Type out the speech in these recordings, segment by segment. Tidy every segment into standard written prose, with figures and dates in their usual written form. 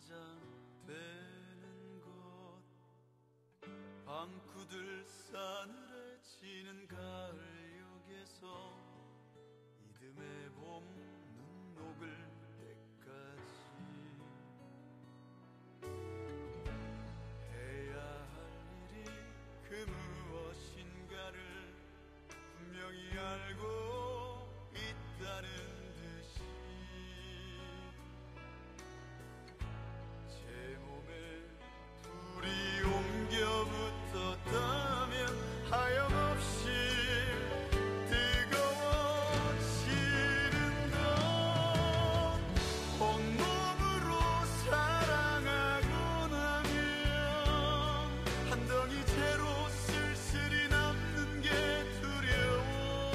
한잔 되는 것, 방구들 싸늘해지는 가을역에서 이듬해 봄 눈 녹을 때까지 해야 할 일이 그 무엇인가를 분명히 알고 있다는 듯이 제 몸에 불이 옮겨 붙었다면 하염없이 뜨거워지는 건 온몸으로 사랑하고 나면 한 덩이 채로 쓸쓸히 남는 게 두려워.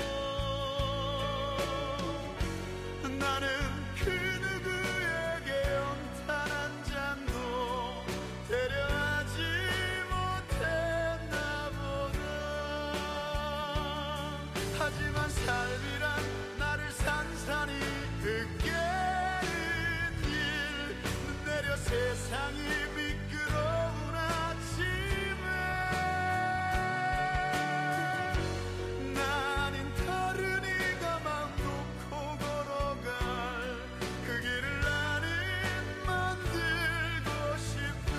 나는 그 누구에게 연탄 한 잔도 데려가지 못했나 보다. 하지만 삶이란 나를 산산이 으깨는 일, 눈 내려 세상이 미끄러운 아침에 나는 다른 이가 맘 놓고 걸어갈 그 길을 나는 만들고 싶다.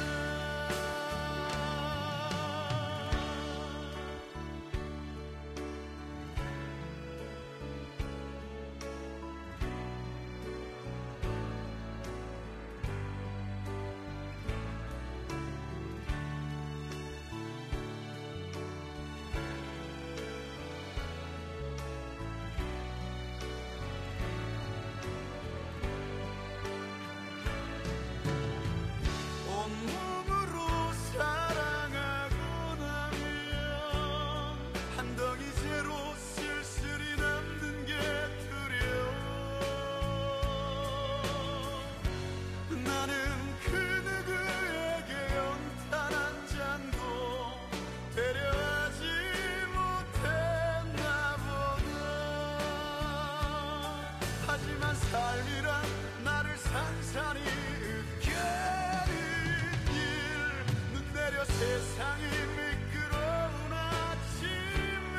온몸으로 사랑하고 나면 한 덩이 채로 쓸쓸히 남는 게 두려워. 나는 그 누구에게 연탄 한 잔도 데려가지 못했나 보다. 하지만 삶이란 나를 산산이 으깨는 일, 눈 내려 세상이 미끄러운 아침에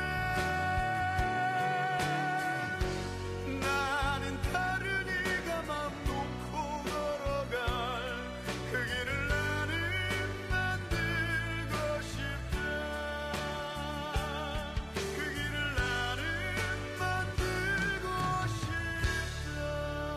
나는 다른 이가 맘 놓고 걸어갈 그 길을 나는 만들고 싶다. 그 길을 나는 만들고 싶다.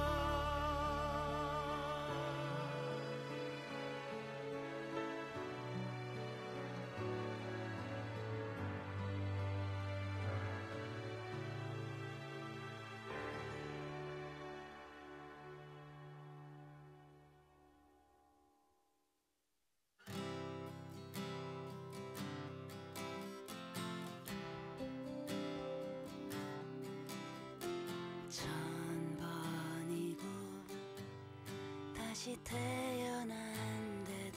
천 번이고 다시 태어난데도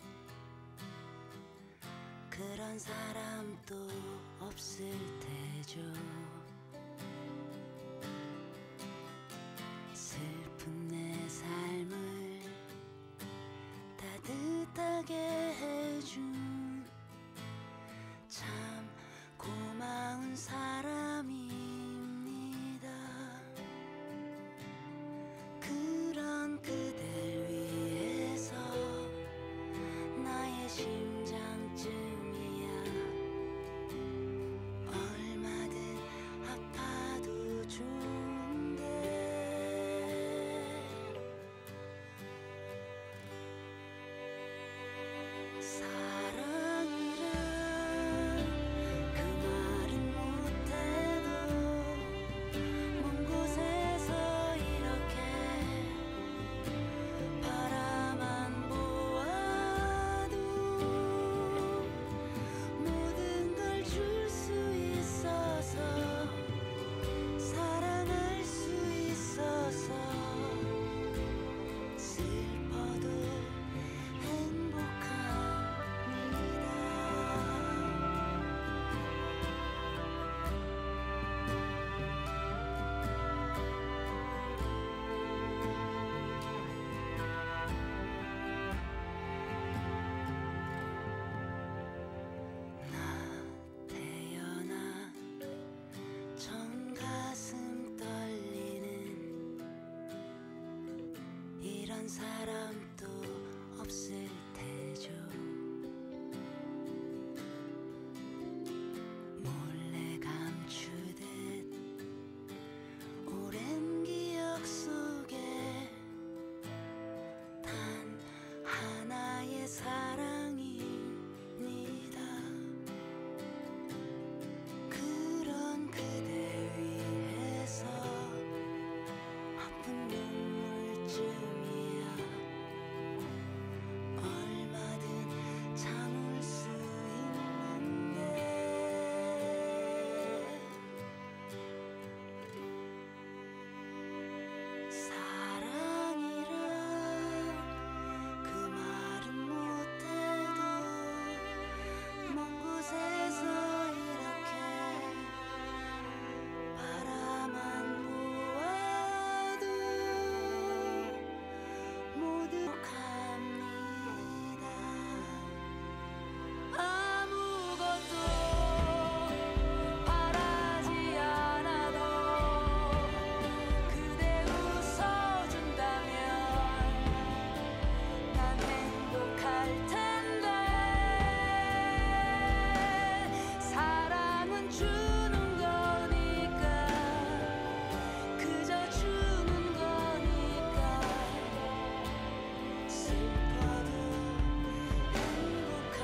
그런 사람도 없을 테죠. 슬픈 내 삶을 따뜻하게 해준 참 고마운 사람입니다. 그런 그댈 위해서 나의 심장쯤이야 얼마든 한 사람도 없을 테죠. 몰래 감추듯 오랜 기억 속에 단 하나의 사랑입니다. 그런 그댈 위해서 아픈 눈물쯤이야 얼마든 참을 수 있는데 사랑이란 그 말은 못해도 먼 곳에서 이렇게 바라만 보아도 모두 갑니다. 아무것도 바라지 않아도 그대 웃어준다면 난 행복할 텐데 사랑은 주는 거니까 그저 주는 거니까 슬퍼도 행복합니다.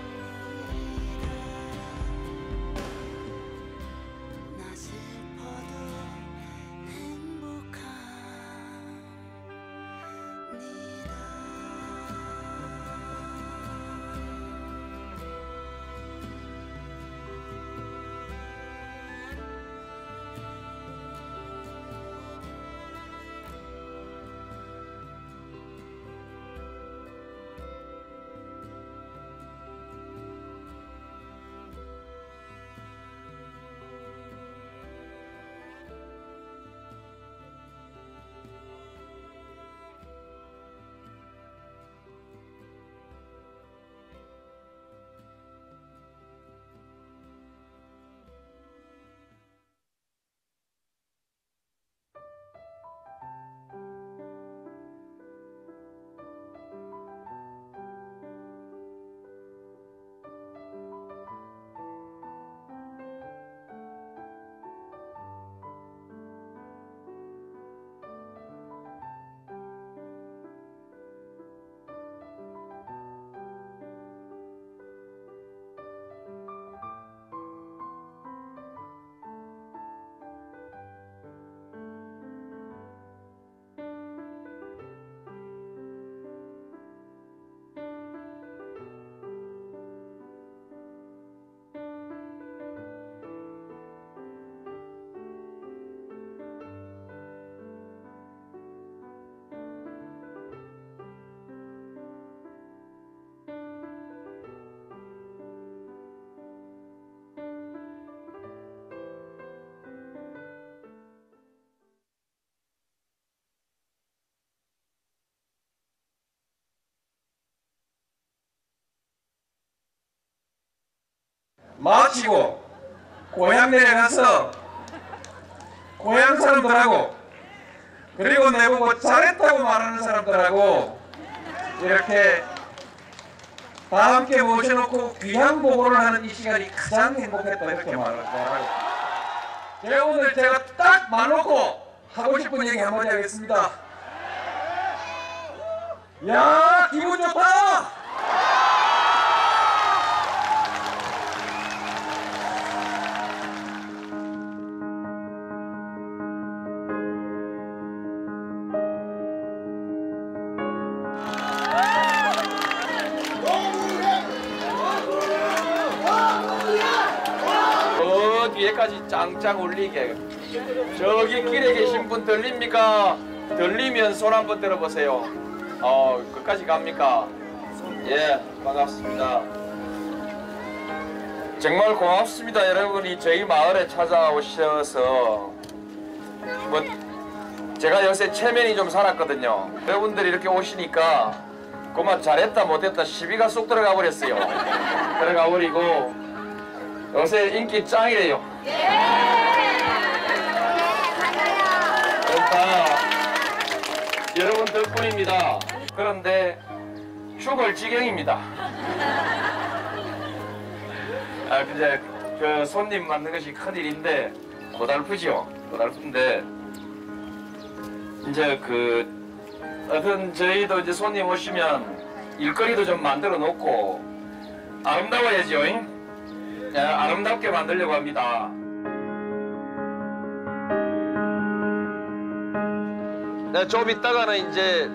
나 슬퍼도 행복합니다. 마치고 고향 내려가서 고향 사람들하고 그리고 내보고 잘했다고 말하는 사람들하고 이렇게 다 함께 모셔놓고 귀향 보고를 하는 이 시간이 가장 행복했다 이렇게 말하고 오늘 제가 딱 말놓고 하고 싶은 얘기 한마디 하겠습니다. 야, 기분 좋다! 저 뒤에까지 짱짱 울리게. 저기 길에 계신 분 들립니까? 들리면 손 한번 들어보세요. 끝까지 갑니까? 예, 반갑습니다. 정말 고맙습니다. 여러분이 저희 마을에 찾아오셔서 제가 요새 체면이 좀 살았거든요. 여러분들이 이렇게 오시니까 그만 잘했다 못했다 시비가 쏙 들어가 버렸어요. 들어가 버리고 요새 인기 짱이래요. 그러니까 여러분 덕분입니다. 그런데 죽을 지경입니다. 근데 그 손님 만는 것이 큰일인데 고달프죠. 고달픈데 이제 그 어떤 저희도 이제 손님 오시면 일거리도 좀 만들어 놓고 아름다워야죠. 아름답게 만들려고 합니다. 네, 좀 이따가는 이제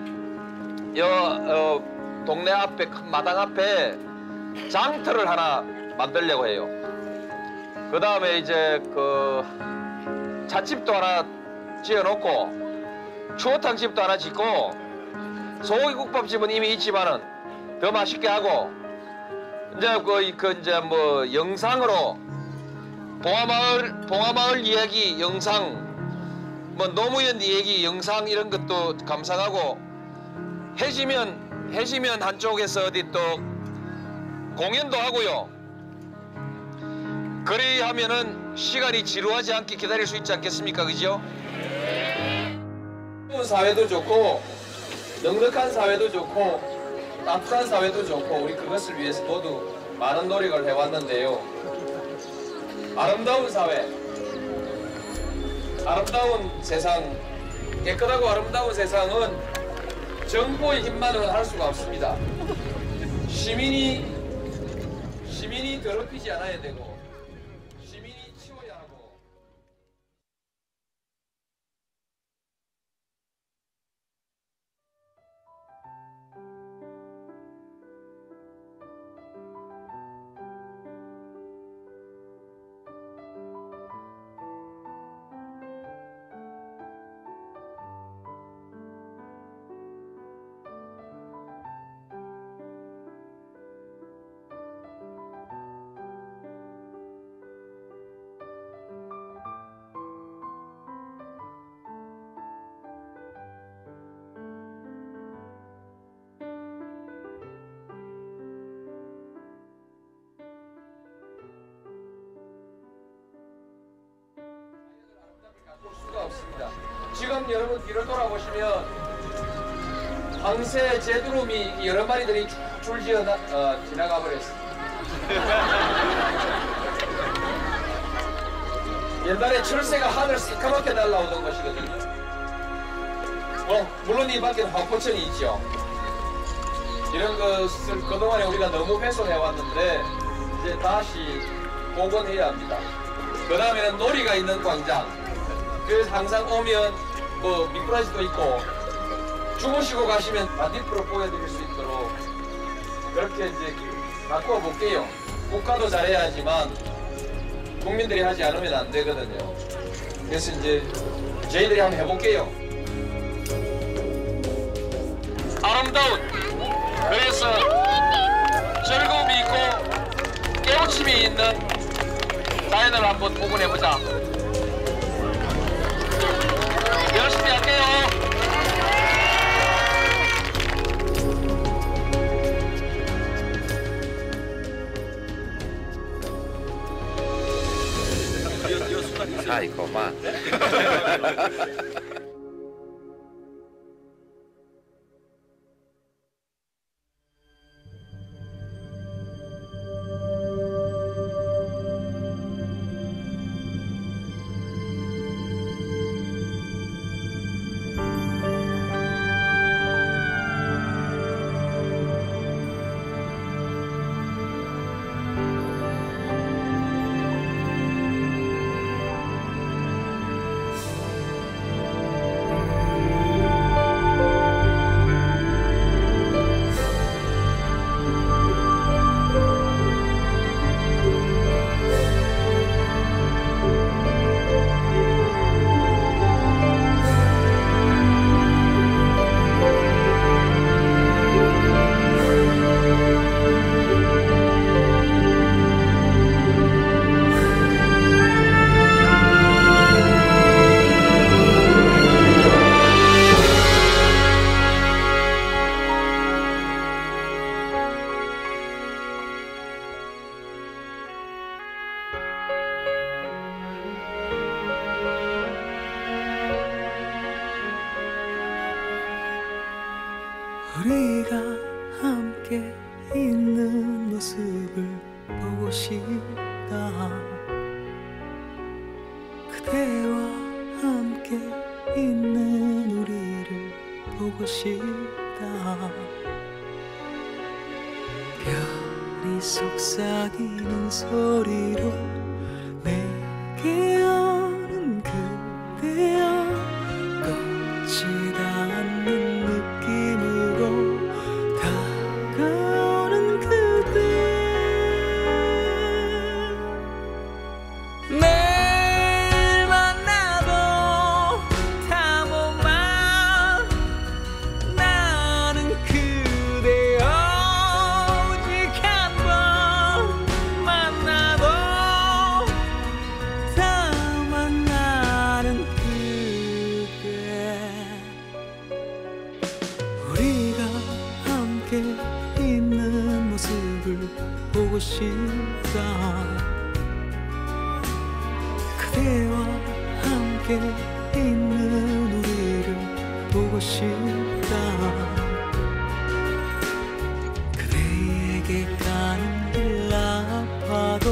동네 앞에 큰 마당 앞에 장터를 하나 만들려고 해요. 그 다음에 이제 그 찻집도 하나 지어놓고 추어탕집도 하나 짓고 소고기국밥집은 이미 있지만은 더 맛있게 하고 이제 이제 뭐 영상으로 봉화마을 이야기 영상 뭐 노무현 이야기 영상 이런 것도 감상하고 해지면 한쪽에서 어디 또 공연도 하고요. 그리 하면은 시간이 지루하지 않게 기다릴 수 있지 않겠습니까? 그죠? 사회도 좋고 넉넉한 사회도 좋고 따뜻한 사회도 좋고 우리 그것을 위해서 모두 많은 노력을 해왔는데요. 아름다운 사회, 아름다운 세상, 깨끗하고 아름다운 세상은 정보의 힘만으로는 할 수가 없습니다. 시민이 더럽히지 않아야 되고 시민이 치워야 하고. 볼 수가 없습니다. 지금 여러분 뒤를 돌아보시면 황새 제두름이 여러 마리들이 줄지어 지나가 버렸습니다. 옛날에 철새가 하늘 새까맣게 날아오던 것이거든요. 물론 이 밖에는 황포천이 있죠. 이런 것을 그동안에 우리가 너무 훼손해왔는데 이제 다시 복원해야 합니다. 그 다음에는 놀이가 있는 광장. 그래서 항상 오면 뭐 미꾸라지도 있고 주무시고 가시면 반딧불을 보여드릴 수 있도록 그렇게 이제 바꾸어 볼게요. 국가도 잘해야 하지만 국민들이 하지 않으면 안 되거든요. 그래서 이제 저희들이 한번 해볼게요. 아름다운 그래서 즐거움이 있고 깨우침이 있는 자연을 한번 복원해보자. 열심히 할게요. 아이고만. 우리가 함께 있는 모습을 보고 싶다. 그대와 함께 있는 우리를 보고 싶다. 별이 속삭이는 소리로 내게 오는 그대여, 꺼지 닿는 느낌으로 다가오는 그대. 매일 만나도 탐험만 나는 그대여, 오직 한 번 만나도 다만 나는 그대. 우리가 함께 있는 모습을 보고 싶다. 그대와 함께 있는 우리를 보고 싶다. 그대에게 가는 길 아파도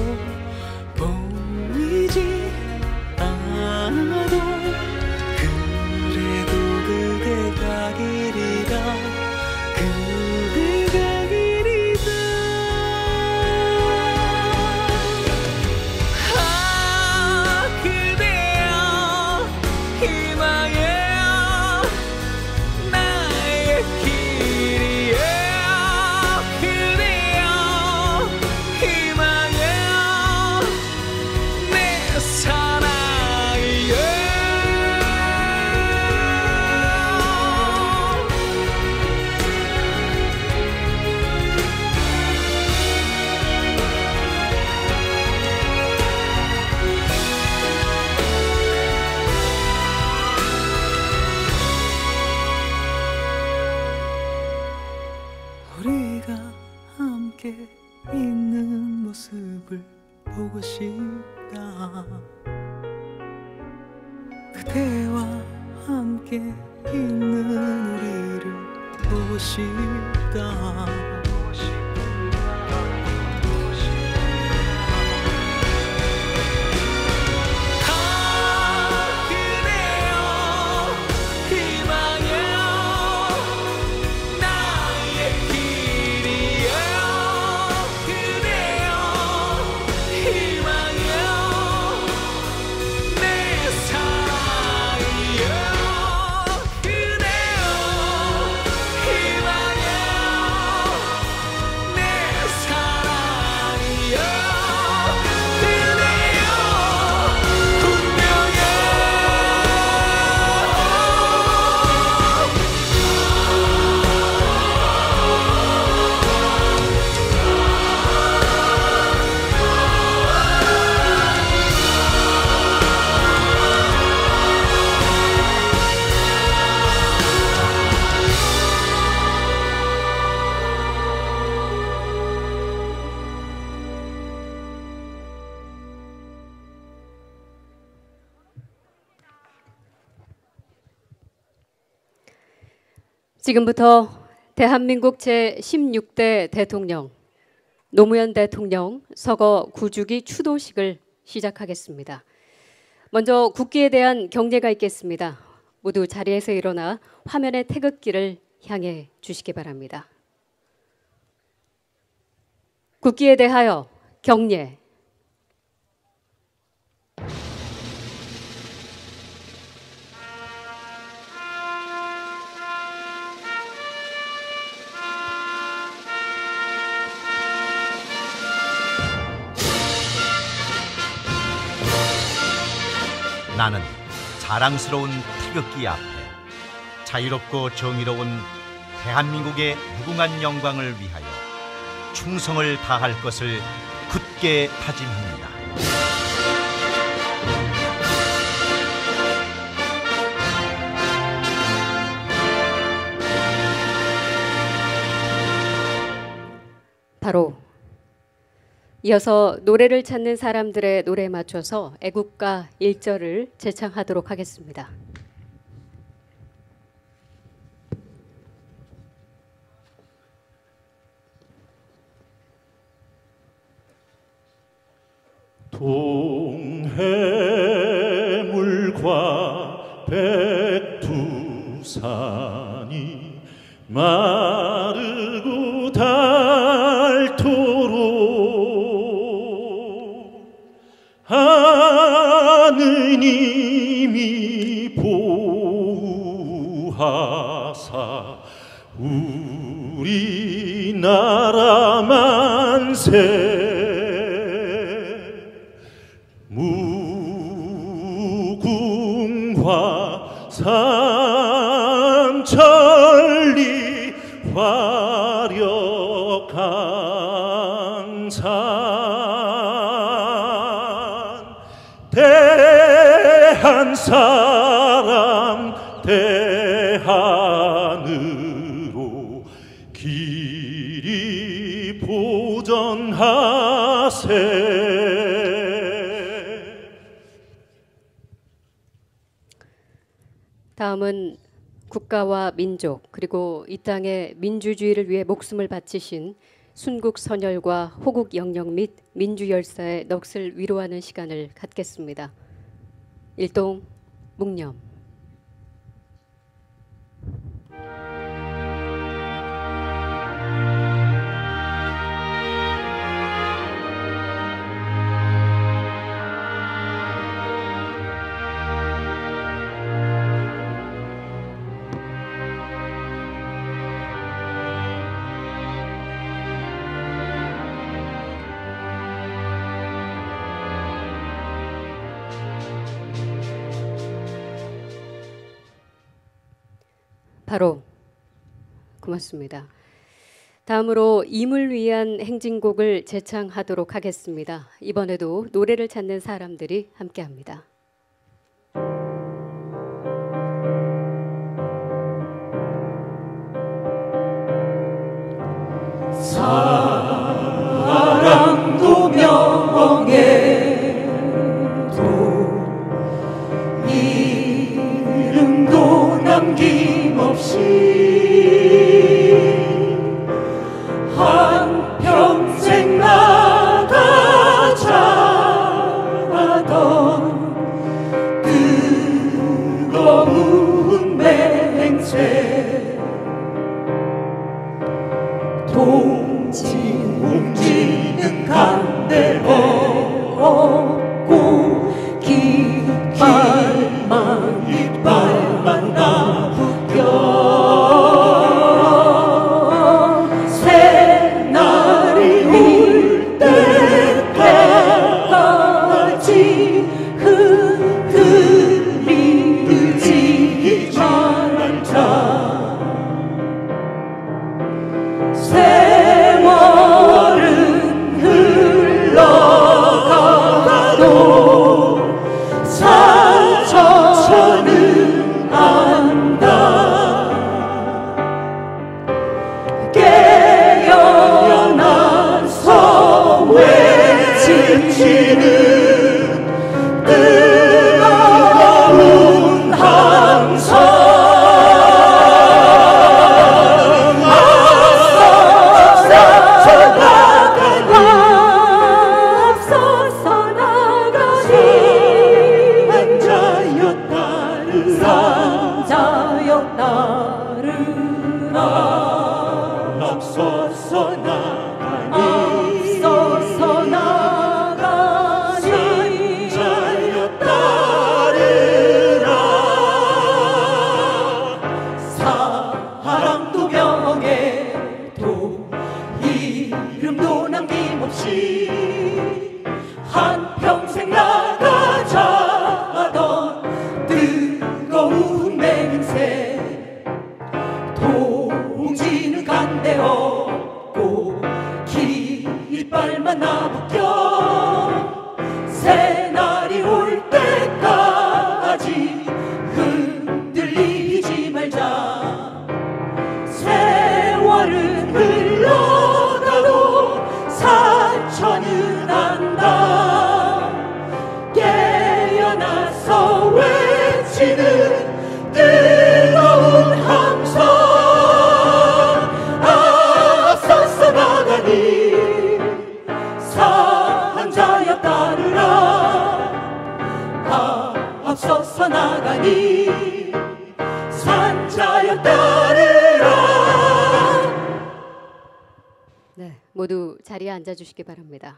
보이지 않아도 그래도 그대가 길이다. 그대가 길이다. 아 그대여 희망이여 나의 길이여. 그대여 희망이여 내 사랑이여. 우리가 함께 있는 모습을 보고 싶다. 그대와 함께 있는 우리를 보고 싶다. 아 그대여 희망이여 나의 길이여. 그대여 희망이여 내 사랑이여. 그대여 희망이여 내 사랑이여. 그대여 분명해. 지금부터 대한민국 제16대 대통령 노무현 대통령 서거 9주기 추도식을 시작하겠습니다. 먼저 국기에 대한 경례가 있겠습니다. 모두 자리에서 일어나 화면의 태극기를 향해 주시기 바랍니다. 국기에 대하여 경례. 나는 자랑스러운 태극기 앞에 자유롭고 정의로운 대한민국의 무궁한 영광을 위하여 충성을 다할 것을 굳게 다짐합니다. 바로 이어서 노래를 찾는 사람들의 노래에 맞춰서 애국가 1절을 제창하도록 하겠습니다. 백두산이 마르고 닳도록 하느님이 보호하사 우리나라 만세 무궁화 삼천리 화려한 산 대한 사람 대한으로 길이 보전하세. 다음은 국가와 민족 그리고 이 땅의 민주주의를 위해 목숨을 바치신 순국 선열과 호국 영령 및 민주열사의 넋을 위로하는 시간을 갖겠습니다. 일동 묵념. 바로 고맙습니다. 다음으로 임을 위한 행진곡을 제창하도록 하겠습니다. 이번에도 노래를 찾는 사람들이 함께합니다. 사랑도 명예도 이름도 남김없이 한평생 나가자 하던 뜨거운 맹세 동지는 간대 없고 이빨만 나부겨 새날이 올 때까지 흔들리지 말자. 세월은 흘러가도 사천은 안다. 깨어나서 외치는 뜨거운 함성 앞서서 나가니 자여 따르라. 사랑도 명예도 이름도 남김없이 한평생 나가자 하던 뜨거운 맹세 동지는 간대 없고 깃발만 나부껴 새날이 올 때까지 흔들리지 말자. 세월은 흘러가도 사천은 안다. 깨어나서 외치는 뜨거운 함성 앞서서 나가니 산자여 따르라. 앞서서 나가니 나가니 산자여 따르라. 네, 모두 자리에 앉아 주시기 바랍니다.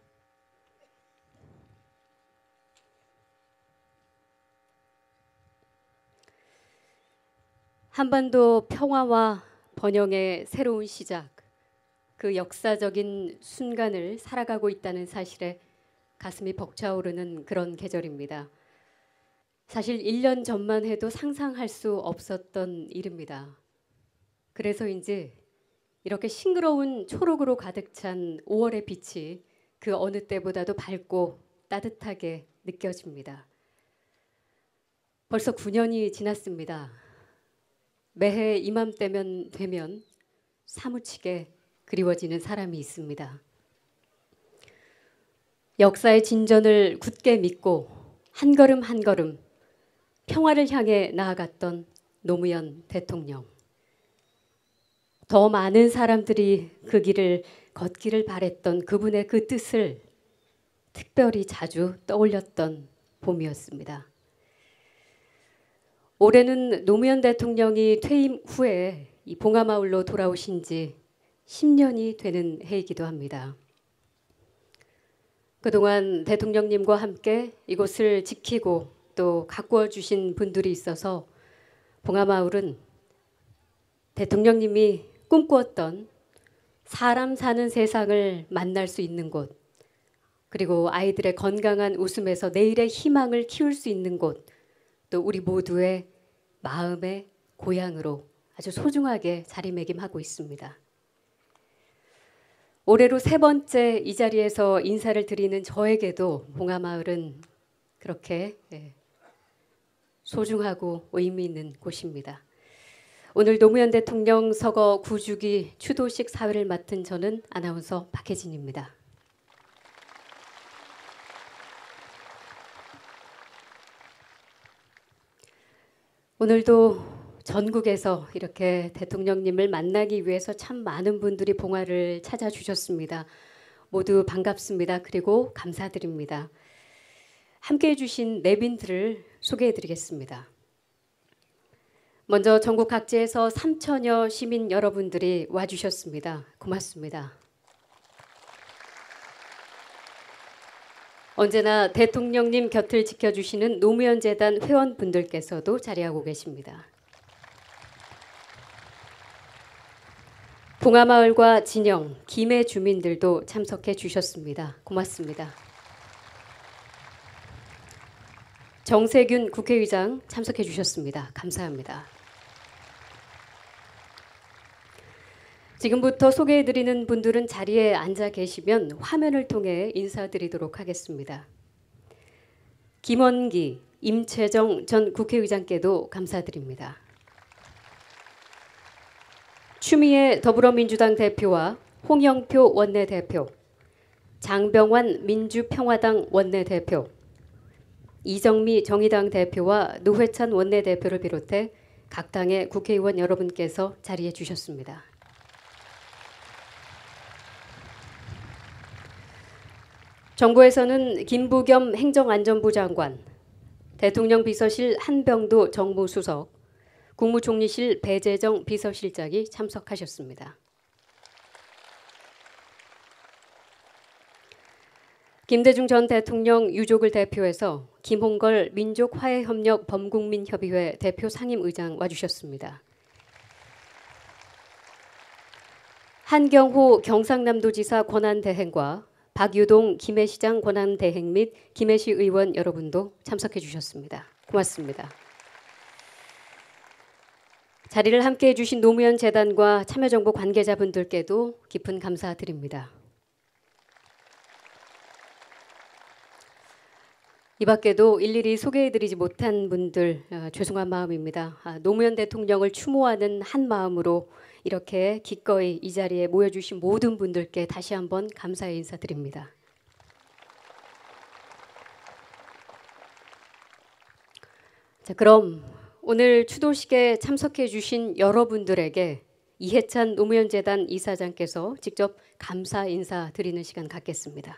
한반도 평화와 번영의 새로운 시작, 그 역사적인 순간을 살아가고 있다는 사실에 가슴이 벅차오르는 그런 계절입니다. 사실 1년 전만 해도 상상할 수 없었던 일입니다. 그래서인지 이렇게 싱그러운 초록으로 가득 찬 5월의 빛이 그 어느 때보다도 밝고 따뜻하게 느껴집니다. 벌써 9년이 지났습니다. 매해 이맘때면 되면 사무치게 그리워지는 사람이 있습니다. 역사의 진전을 굳게 믿고 한 걸음 한 걸음 평화를 향해 나아갔던 노무현 대통령. 더 많은 사람들이 그 길을 걷기를 바랬던 그분의 그 뜻을 특별히 자주 떠올렸던 봄이었습니다. 올해는 노무현 대통령이 퇴임 후에 이 봉하마을로 돌아오신 지 10년이 되는 해이기도 합니다. 그동안 대통령님과 함께 이곳을 지키고 또 가꾸어 주신 분들이 있어서 봉하마을은 대통령님이 꿈꾸었던 사람 사는 세상을 만날 수 있는 곳, 그리고 아이들의 건강한 웃음에서 내일의 희망을 키울 수 있는 곳, 또 우리 모두의 마음의 고향으로 아주 소중하게 자리매김하고 있습니다. 올해로 3번째 이 자리에서 인사를 드리는 저에게도 봉하마을은 그렇게 소중하고 의미 있는 곳입니다. 오늘 노무현 대통령 서거 9주기 추도식 사회를 맡은 저는 아나운서 박혜진입니다. 오늘도 전국에서 이렇게 대통령님을 만나기 위해서 참 많은 분들이 봉화를 찾아주셨습니다. 모두 반갑습니다. 그리고 감사드립니다. 함께해 주신 내빈들을 소개해 드리겠습니다. 먼저 전국 각지에서 3천여 시민 여러분들이 와주셨습니다. 고맙습니다. 언제나 대통령님 곁을 지켜주시는 노무현 재단 회원분들께서도 자리하고 계십니다. 봉하마을과 진영, 김해 주민들도 참석해 주셨습니다. 고맙습니다. 정세균 국회의장 참석해 주셨습니다. 감사합니다. 지금부터 소개해드리는 분들은 자리에 앉아 계시면 화면을 통해 인사드리도록 하겠습니다. 김원기, 임채정 전 국회의장께도 감사드립니다. 추미애 더불어민주당 대표와 홍영표 원내대표, 장병완 민주평화당 원내대표, 이정미 정의당 대표와 노회찬 원내대표를 비롯해 각 당의 국회의원 여러분께서 자리해 주셨습니다. 정부에서는 김부겸 행정안전부 장관, 대통령 비서실 한병도 정무수석, 국무총리실 배재정 비서실장이 참석하셨습니다. 김대중 전 대통령 유족을 대표해서 김홍걸 민족화해협력 범국민협의회 대표 상임의장 와주셨습니다. 한경호 경상남도지사 권한대행과 박유동 김해시장 권한대행 및 김해시 의원 여러분도 참석해 주셨습니다. 고맙습니다. 자리를 함께해 주신 노무현 재단과 참여정부 관계자분들께도 깊은 감사드립니다. 이 밖에도 일일이 소개해드리지 못한 분들 죄송한 마음입니다. 노무현 대통령을 추모하는 한 마음으로 이렇게 기꺼이 이 자리에 모여주신 모든 분들께 다시 한번 감사의 인사드립니다. 자, 그럼 오늘 추도식에 참석해 주신 여러분들에게 이해찬 노무현 재단 이사장께서 직접 감사 인사 드리는 시간 갖겠습니다.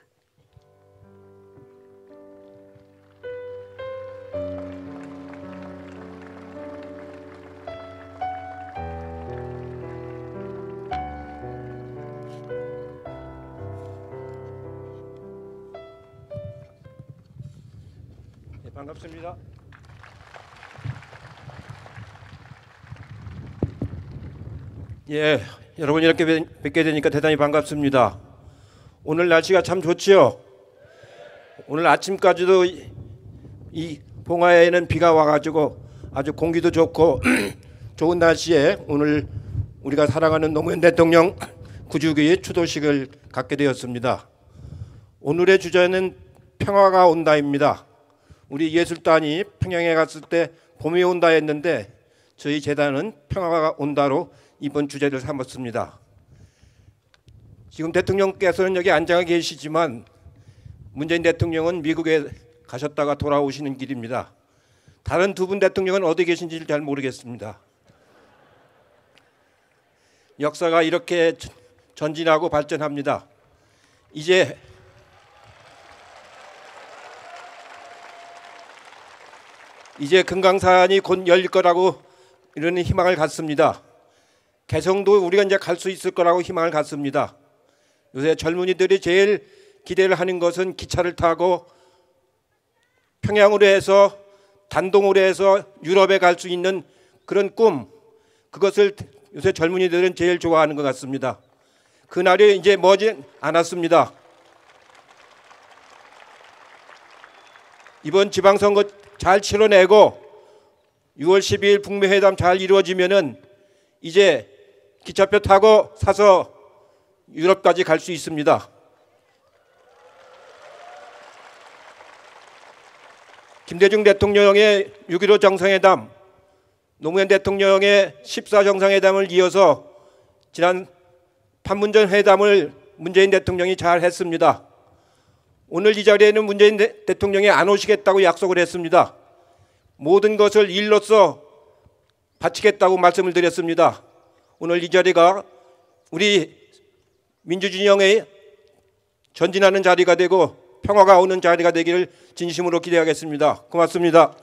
반갑습니다. 예, 여러분 이렇게 뵙게 되니까 대단히 반갑습니다. 오늘 날씨가 참 좋지요. 오늘 아침까지도 이 봉화에는 비가 와가지고 아주 공기도 좋고 좋은 날씨에 오늘 우리가 사랑하는 노무현 대통령 9주기 추도식을 갖게 되었습니다. 오늘의 주제는 평화가 온다입니다. 우리 예술단이 평양에 갔을 때 봄이 온다 했는데 저희 재단은 평화가 온다로 이번 주제를 삼았습니다. 지금 대통령께서는 여기 앉아 계시지만 문재인 대통령은 미국에 가셨다가 돌아오시는 길입니다. 다른 두 분 대통령은 어디 계신지 잘 모르겠습니다. 역사가 이렇게 전진하고 발전합니다. 이제 금강산이 곧 열릴 거라고 이런 희망을 갖습니다. 개성도 우리가 이제 갈 수 있을 거라고 희망을 갖습니다. 요새 젊은이들이 제일 기대를 하는 것은 기차를 타고 평양으로 해서 단동으로 해서 유럽에 갈 수 있는 그런 꿈, 그것을 요새 젊은이들은 제일 좋아하는 것 같습니다. 그날이 이제 머지 않았습니다. 이번 지방선거 잘 치러내고 6월 12일 북미회담 잘 이루어지면은 이제 기차표 타고 사서 유럽까지 갈 수 있습니다. 김대중 대통령의 6.15 정상회담, 노무현 대통령의 14 정상회담을 이어서 지난 판문점 회담을 문재인 대통령이 잘 했습니다. 오늘 이 자리에는 문재인 대통령이 안 오시겠다고 약속을 했습니다. 모든 것을 일로써 바치겠다고 말씀을 드렸습니다. 오늘 이 자리가 우리 민주진영의 전진하는 자리가 되고 평화가 오는 자리가 되기를 진심으로 기대하겠습니다. 고맙습니다.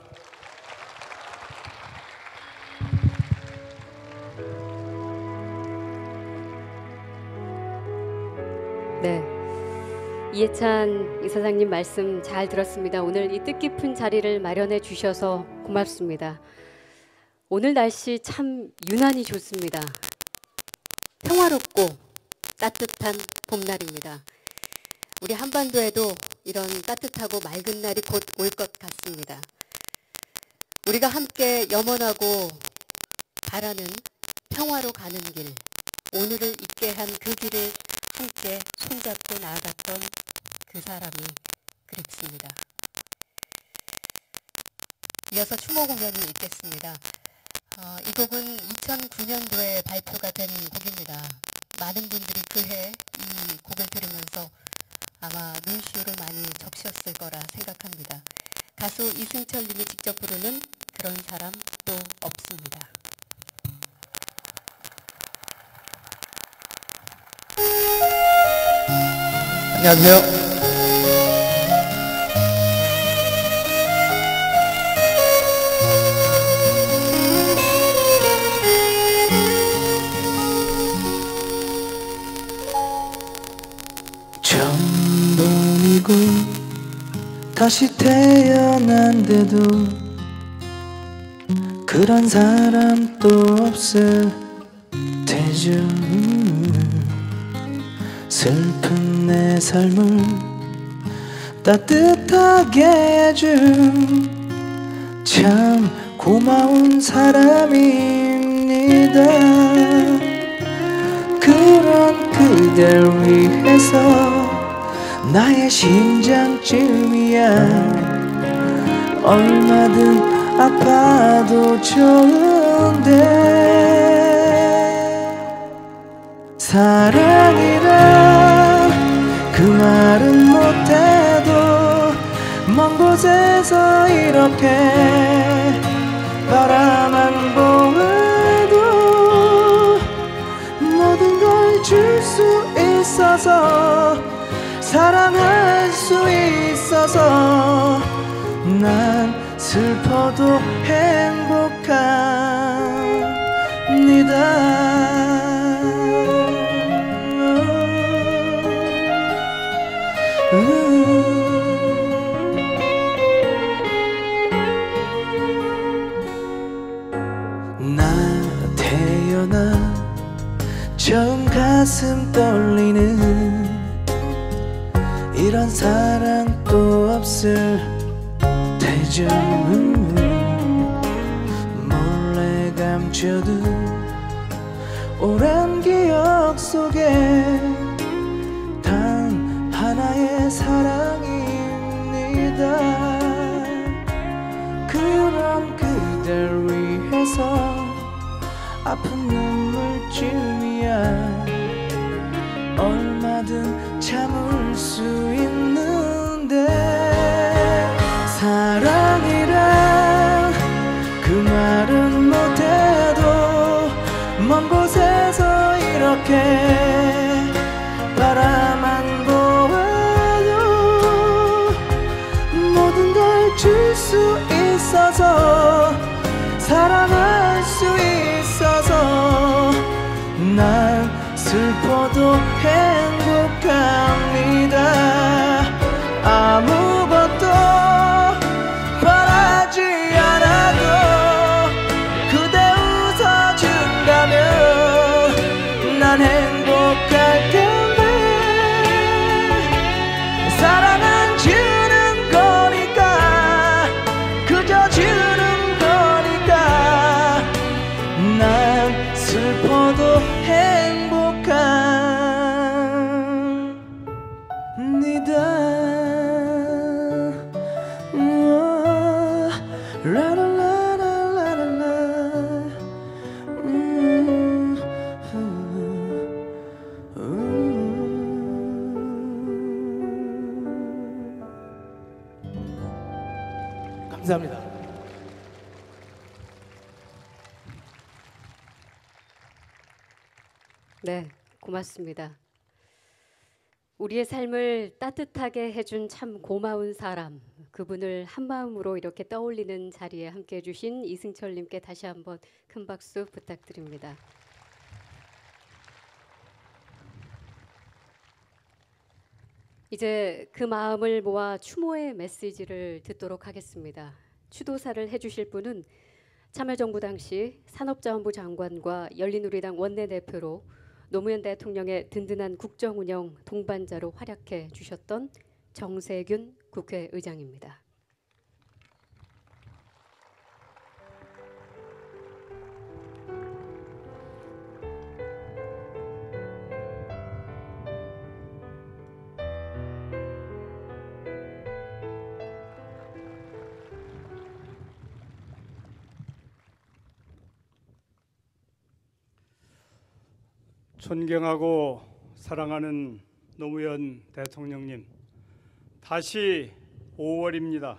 네, 이해찬 이사장님 말씀 잘 들었습니다. 오늘 이 뜻깊은 자리를 마련해 주셔서 고맙습니다. 오늘 날씨 참 유난히 좋습니다. 평화롭고 따뜻한 봄날입니다. 우리 한반도에도 이런 따뜻하고 맑은 날이 곧 올 것 같습니다. 우리가 함께 염원하고 바라는 평화로 가는 길, 오늘을 있게 한 그 길을 함께 손잡고 나아갔던 그 사람이 그립습니다. 이어서 추모 공연이 있겠습니다. 이 곡은 2009년도에 발표가 된 곡입니다. 많은 분들이 그해 이 곡을 들으면서 아마 눈시울을 많이 적셨을 거라 생각합니다. 가수 이승철 님이 직접 부르는 그런 사람 또 없습니다. 안녕하세요. 처음이고 다시 태어난데도 그런 사람 또 없을 테죠. 슬픈 내 삶을 따뜻하게 해준 참 고마운 사람입니다. 그런 그댈 위해서 나의 심장쯤이야 얼마든 아파도 좋은데 사랑이란 그 말은 못해도 먼 곳에서 이렇게 바라만 보아도 모든 걸 줄 수 있어서 사랑할 수 있어서 난 슬퍼도 행복합니다. 일어나 처음 가슴 떨리는 이런 사랑 또 없을 테죠. 몰래 감춰둔 오랜 기억 속에 단 하나의 사랑입니다. 그런 그댈 위해서 아픈 눈물쯤이야 얼마든 참을 수 있는데 사랑이란 그 말은 못해도 먼 곳에서 이렇게 바라만 보아도 모든 걸 줄 수 있어서 사랑할 수 있어서 난 슬퍼도 행복합니다. 아무것도 바라지 않아도 그대 웃어준다면 난 행복할 텐데 사랑은 주는 거니까 그저 주는 거니까 난 슬퍼도 행복합니다. 라라라라라라 감사합니다. 네, 고맙습니다. 우리의 삶을 따뜻하게 해준 참 고마운 사람, 그분을 한마음으로 이렇게 떠올리는 자리에 함께해 주신 이승철님께 다시 한번 큰 박수 부탁드립니다. 이제 그 마음을 모아 추모의 메시지를 듣도록 하겠습니다. 추도사를 해주실 분은 참여정부 당시 산업자원부 장관과 열린우리당 원내대표로 노무현 대통령의 든든한 국정운영 동반자로 활약해 주셨던 정세균 국회의장입니다. 존경하고 사랑하는 노무현 대통령님, 다시 5월입니다.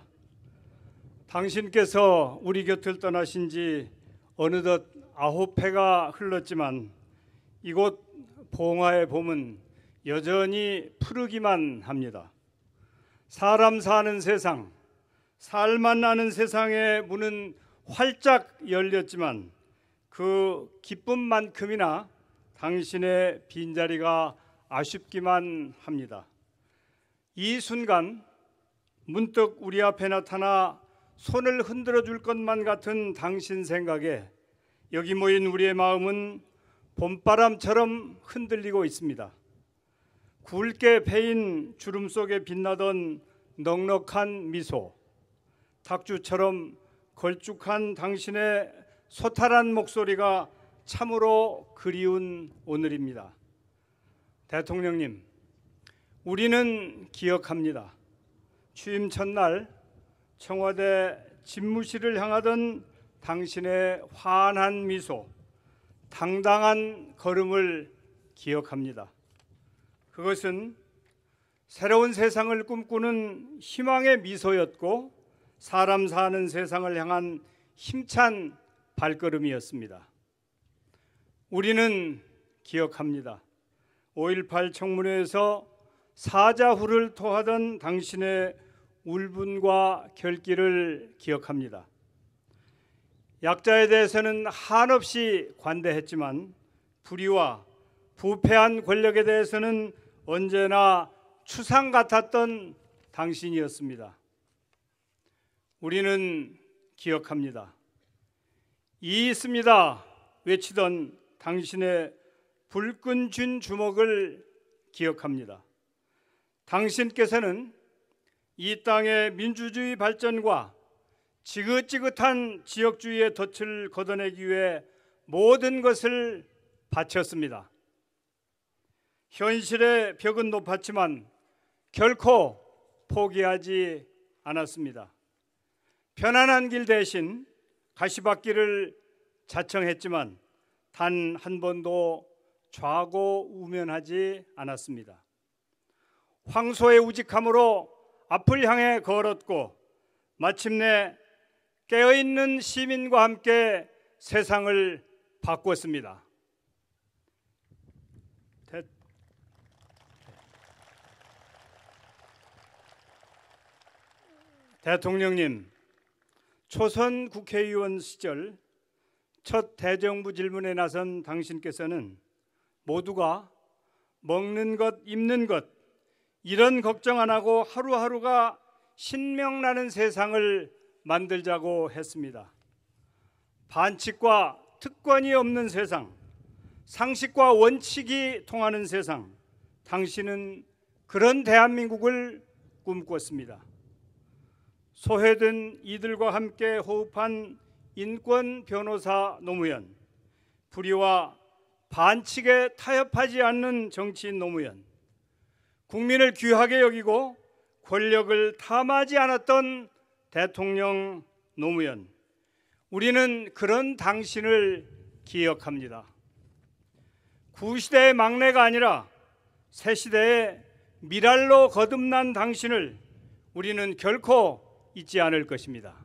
당신께서 우리 곁을 떠나신 지 어느덧 9해가 흘렀지만 이곳 봉화의 봄은 여전히 푸르기만 합니다. 사람 사는 세상, 살만 나는 세상의 문은 활짝 열렸지만 그 기쁨만큼이나 당신의 빈자리가 아쉽기만 합니다. 이 순간 문득 우리 앞에 나타나 손을 흔들어 줄 것만 같은 당신 생각에 여기 모인 우리의 마음은 봄바람처럼 흔들리고 있습니다. 굵게 패인 주름 속에 빛나던 넉넉한 미소, 닭주처럼 걸쭉한 당신의 소탈한 목소리가 참으로 그리운 오늘입니다. 대통령님, 우리는 기억합니다. 취임 첫날 청와대 집무실을 향하던 당신의 환한 미소, 당당한 걸음을 기억합니다. 그것은 새로운 세상을 꿈꾸는 희망의 미소였고 사람 사는 세상을 향한 힘찬 발걸음이었습니다. 우리는 기억합니다. 5.18 청문회에서 사자후를 토하던 당신의 울분과 결기를 기억합니다. 약자에 대해서는 한없이 관대했지만 불의와 부패한 권력에 대해서는 언제나 추상 같았던 당신이었습니다. 우리는 기억합니다. 이 있습니다 외치던 당신의 불끈 쥔 주먹을 기억합니다. 당신께서는 이 땅의 민주주의 발전과 지긋지긋한 지역주의의 덫을 걷어내기 위해 모든 것을 바쳤습니다. 현실의 벽은 높았지만 결코 포기하지 않았습니다. 편안한 길 대신 가시밭길을 자청했지만 단 한 번도 좌고우면하지 않았습니다. 황소의 우직함으로 앞을 향해 걸었고 마침내 깨어있는 시민과 함께 세상을 바꿨습니다. 대통령님, 초선 국회의원 시절 첫 대정부 질문에 나선 당신께서는 모두가 먹는 것, 입는 것 이런 걱정 안 하고 하루하루가 신명나는 세상을 만들자고 했습니다. 반칙과 특권이 없는 세상, 상식과 원칙이 통하는 세상, 당신은 그런 대한민국을 꿈꿨습니다. 소외된 이들과 함께 호흡한 인권 변호사 노무현, 불의와 반칙에 타협하지 않는 정치인 노무현, 국민을 귀하게 여기고 권력을 탐하지 않았던 대통령 노무현, 우리는 그런 당신을 기억합니다. 구시대의 막내가 아니라 새시대의 미랄로 거듭난 당신을 우리는 결코 잊지 않을 것입니다.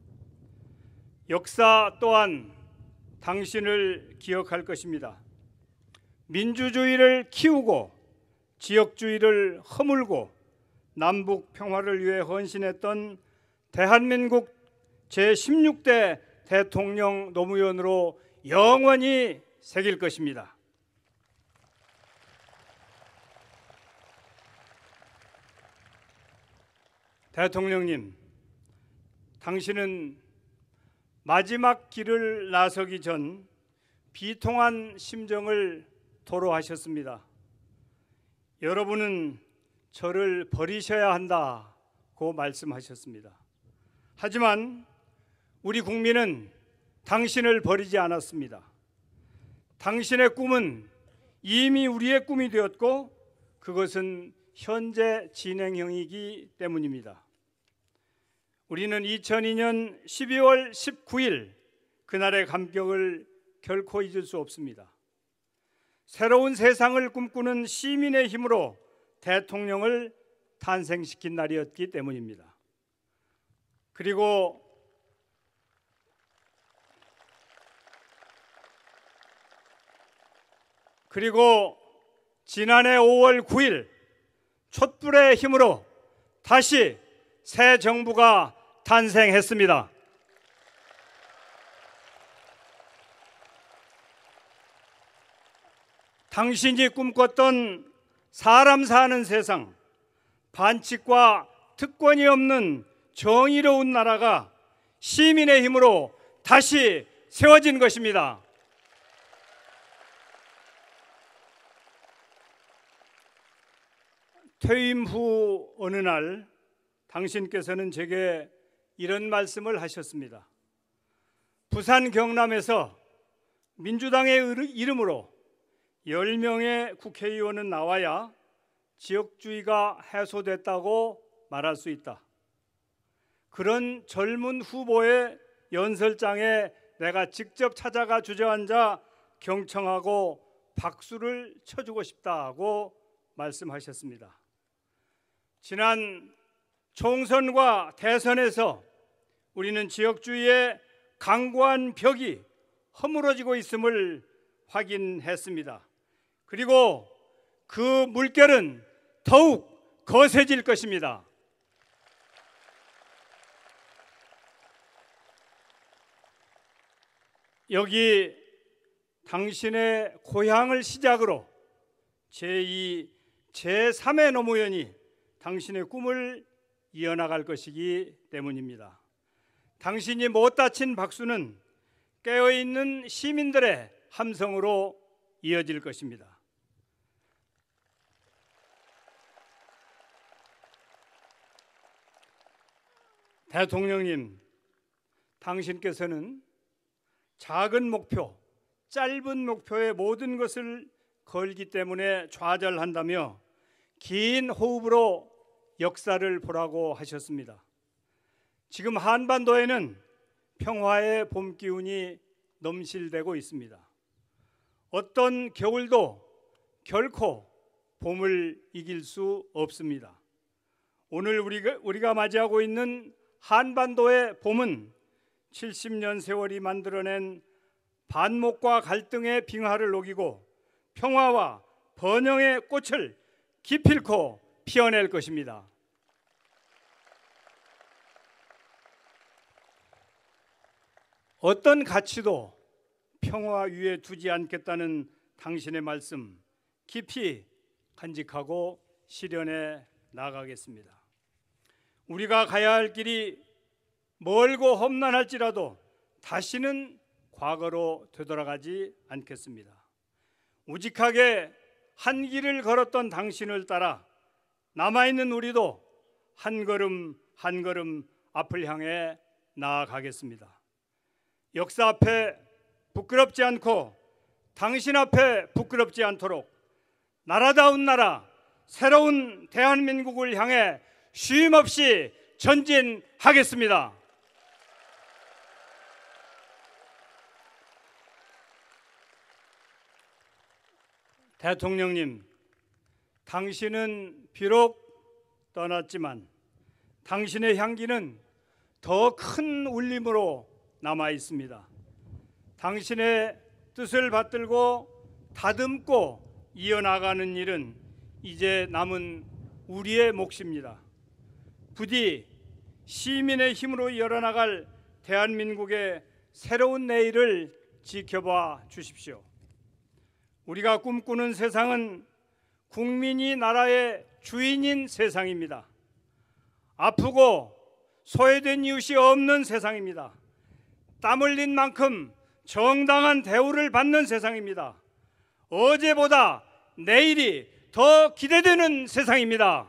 역사 또한 당신을 기억할 것입니다. 민주주의를 키우고 지역주의를 허물고 남북 평화를 위해 헌신했던 대한민국 제16대 대통령 노무현으로 영원히 새길 것입니다. 대통령님, 당신은 마지막 길을 나서기 전 비통한 심정을 토로하셨습니다. 여러분은 저를 버리셔야 한다고 말씀하셨습니다. 하지만 우리 국민은 당신을 버리지 않았습니다. 당신의 꿈은 이미 우리의 꿈이 되었고 그것은 현재 진행형이기 때문입니다. 우리는 2002년 12월 19일 그날의 감격을 결코 잊을 수 없습니다. 새로운 세상을 꿈꾸는 시민의 힘으로 대통령을 탄생시킨 날이었기 때문입니다. 그리고 지난해 5월 9일 촛불의 힘으로 다시 새 정부가 탄생했습니다. 당신이 꿈꿨던 사람 사는 세상, 반칙과 특권이 없는 정의로운 나라가 시민의 힘으로 다시 세워진 것입니다. 퇴임 후 어느 날 당신께서는 제게 이런 말씀을 하셨습니다. 부산 경남에서 민주당의 이름으로 10명의 국회의원은 나와야 지역주의가 해소됐다고 말할 수 있다. 그런 젊은 후보의 연설장에 내가 직접 찾아가 주저앉아 경청하고 박수를 쳐주고 싶다고 말씀하셨습니다. 지난 총선과 대선에서 우리는 지역주의의 강고한 벽이 허물어지고 있음을 확인했습니다. 그리고 그 물결은 더욱 거세질 것입니다. 여기 당신의 고향을 시작으로 제2, 제3의 노무현이 당신의 꿈을 이어나갈 것이기 때문입니다. 당신이 못 다친 박수는 깨어있는 시민들의 함성으로 이어질 것입니다. 대통령님, 당신께서는 작은 목표, 짧은 목표에 모든 것을 걸기 때문에 좌절한다며 긴 호흡으로 역사를 보라고 하셨습니다. 지금 한반도에는 평화의 봄 기운이 넘실대고 있습니다. 어떤 겨울도 결코 봄을 이길 수 없습니다. 오늘 우리가 맞이하고 있는 한반도의 봄은 70년 세월이 만들어낸 반목과 갈등의 빙하를 녹이고 평화와 번영의 꽃을 기필코 피워낼 것입니다. 어떤 가치도 평화 위에 두지 않겠다는 당신의 말씀 깊이 간직하고 실현해 나가겠습니다. 우리가 가야 할 길이 멀고 험난할지라도 다시는 과거로 되돌아가지 않겠습니다. 우직하게 한 길을 걸었던 당신을 따라 남아있는 우리도 한 걸음 한 걸음 앞을 향해 나아가겠습니다. 역사 앞에 부끄럽지 않고 당신 앞에 부끄럽지 않도록 나라다운 나라, 새로운 대한민국을 향해 쉼없이 전진하겠습니다. 대통령님, 당신은 비록 떠났지만 당신의 향기는 더 큰 울림으로 남아 있습니다. 당신의 뜻을 받들고 다듬고 이어나가는 일은 이제 남은 우리의 몫입니다. 부디 시민의 힘으로 열어나갈 대한민국의 새로운 내일을 지켜봐 주십시오. 우리가 꿈꾸는 세상은 국민이 나라의 주인인 세상입니다. 아프고 소외된 이웃이 없는 세상입니다. 땀 흘린 만큼 정당한 대우를 받는 세상입니다. 어제보다 내일이 더 기대되는 세상입니다.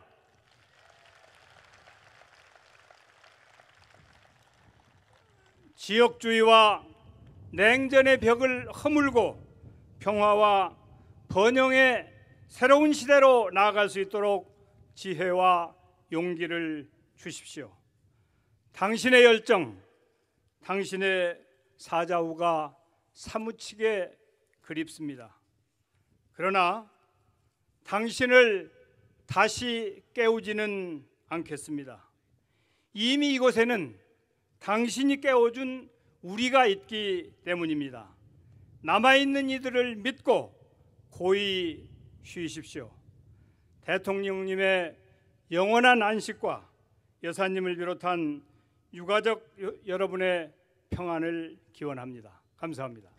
지역주의와 냉전의 벽을 허물고 평화와 번영의 새로운 시대로 나아갈 수 있도록 지혜와 용기를 주십시오. 당신의 열정, 당신의 사자후가 사무치게 그립습니다. 그러나 당신을 다시 깨우지는 않겠습니다. 이미 이곳에는 당신이 깨워준 우리가 있기 때문입니다. 남아있는 이들을 믿고 고이 쉬십시오. 대통령님의 영원한 안식과 여사님을 비롯한 유가족 여러분의 평안을 기원합니다. 감사합니다.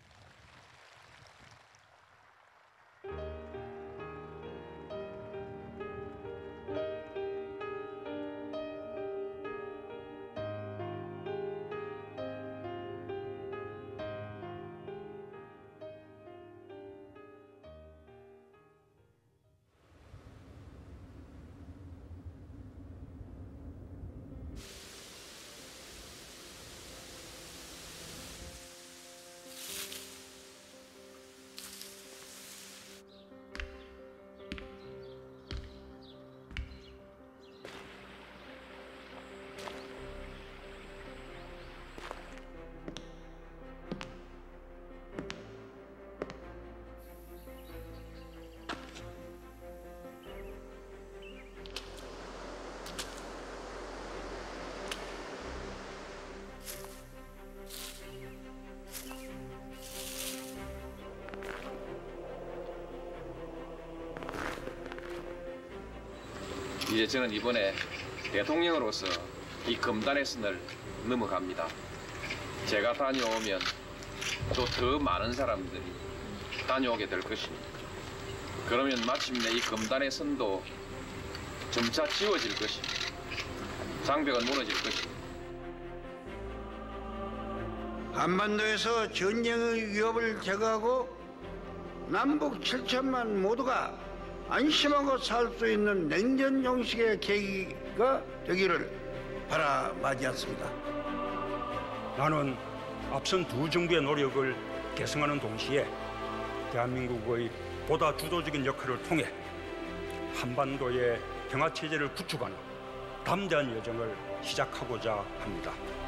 이제 저는 이번에 대통령으로서 이 금단의 선을 넘어갑니다. 제가 다녀오면 또 더 많은 사람들이 다녀오게 될 것입니다. 그러면 마침내 이 금단의 선도 점차 지워질 것입니다. 장벽은 무너질 것입니다. 한반도에서 전쟁의 위협을 제거하고 남북 7천만 모두가 안심하고 살 수 있는 냉전 종식의 계기가 되기를 바라마지않습니다. 나는 앞선 두 정부의 노력을 계승하는 동시에 대한민국의 보다 주도적인 역할을 통해 한반도의 평화체제를 구축하는 담대한 여정을 시작하고자 합니다.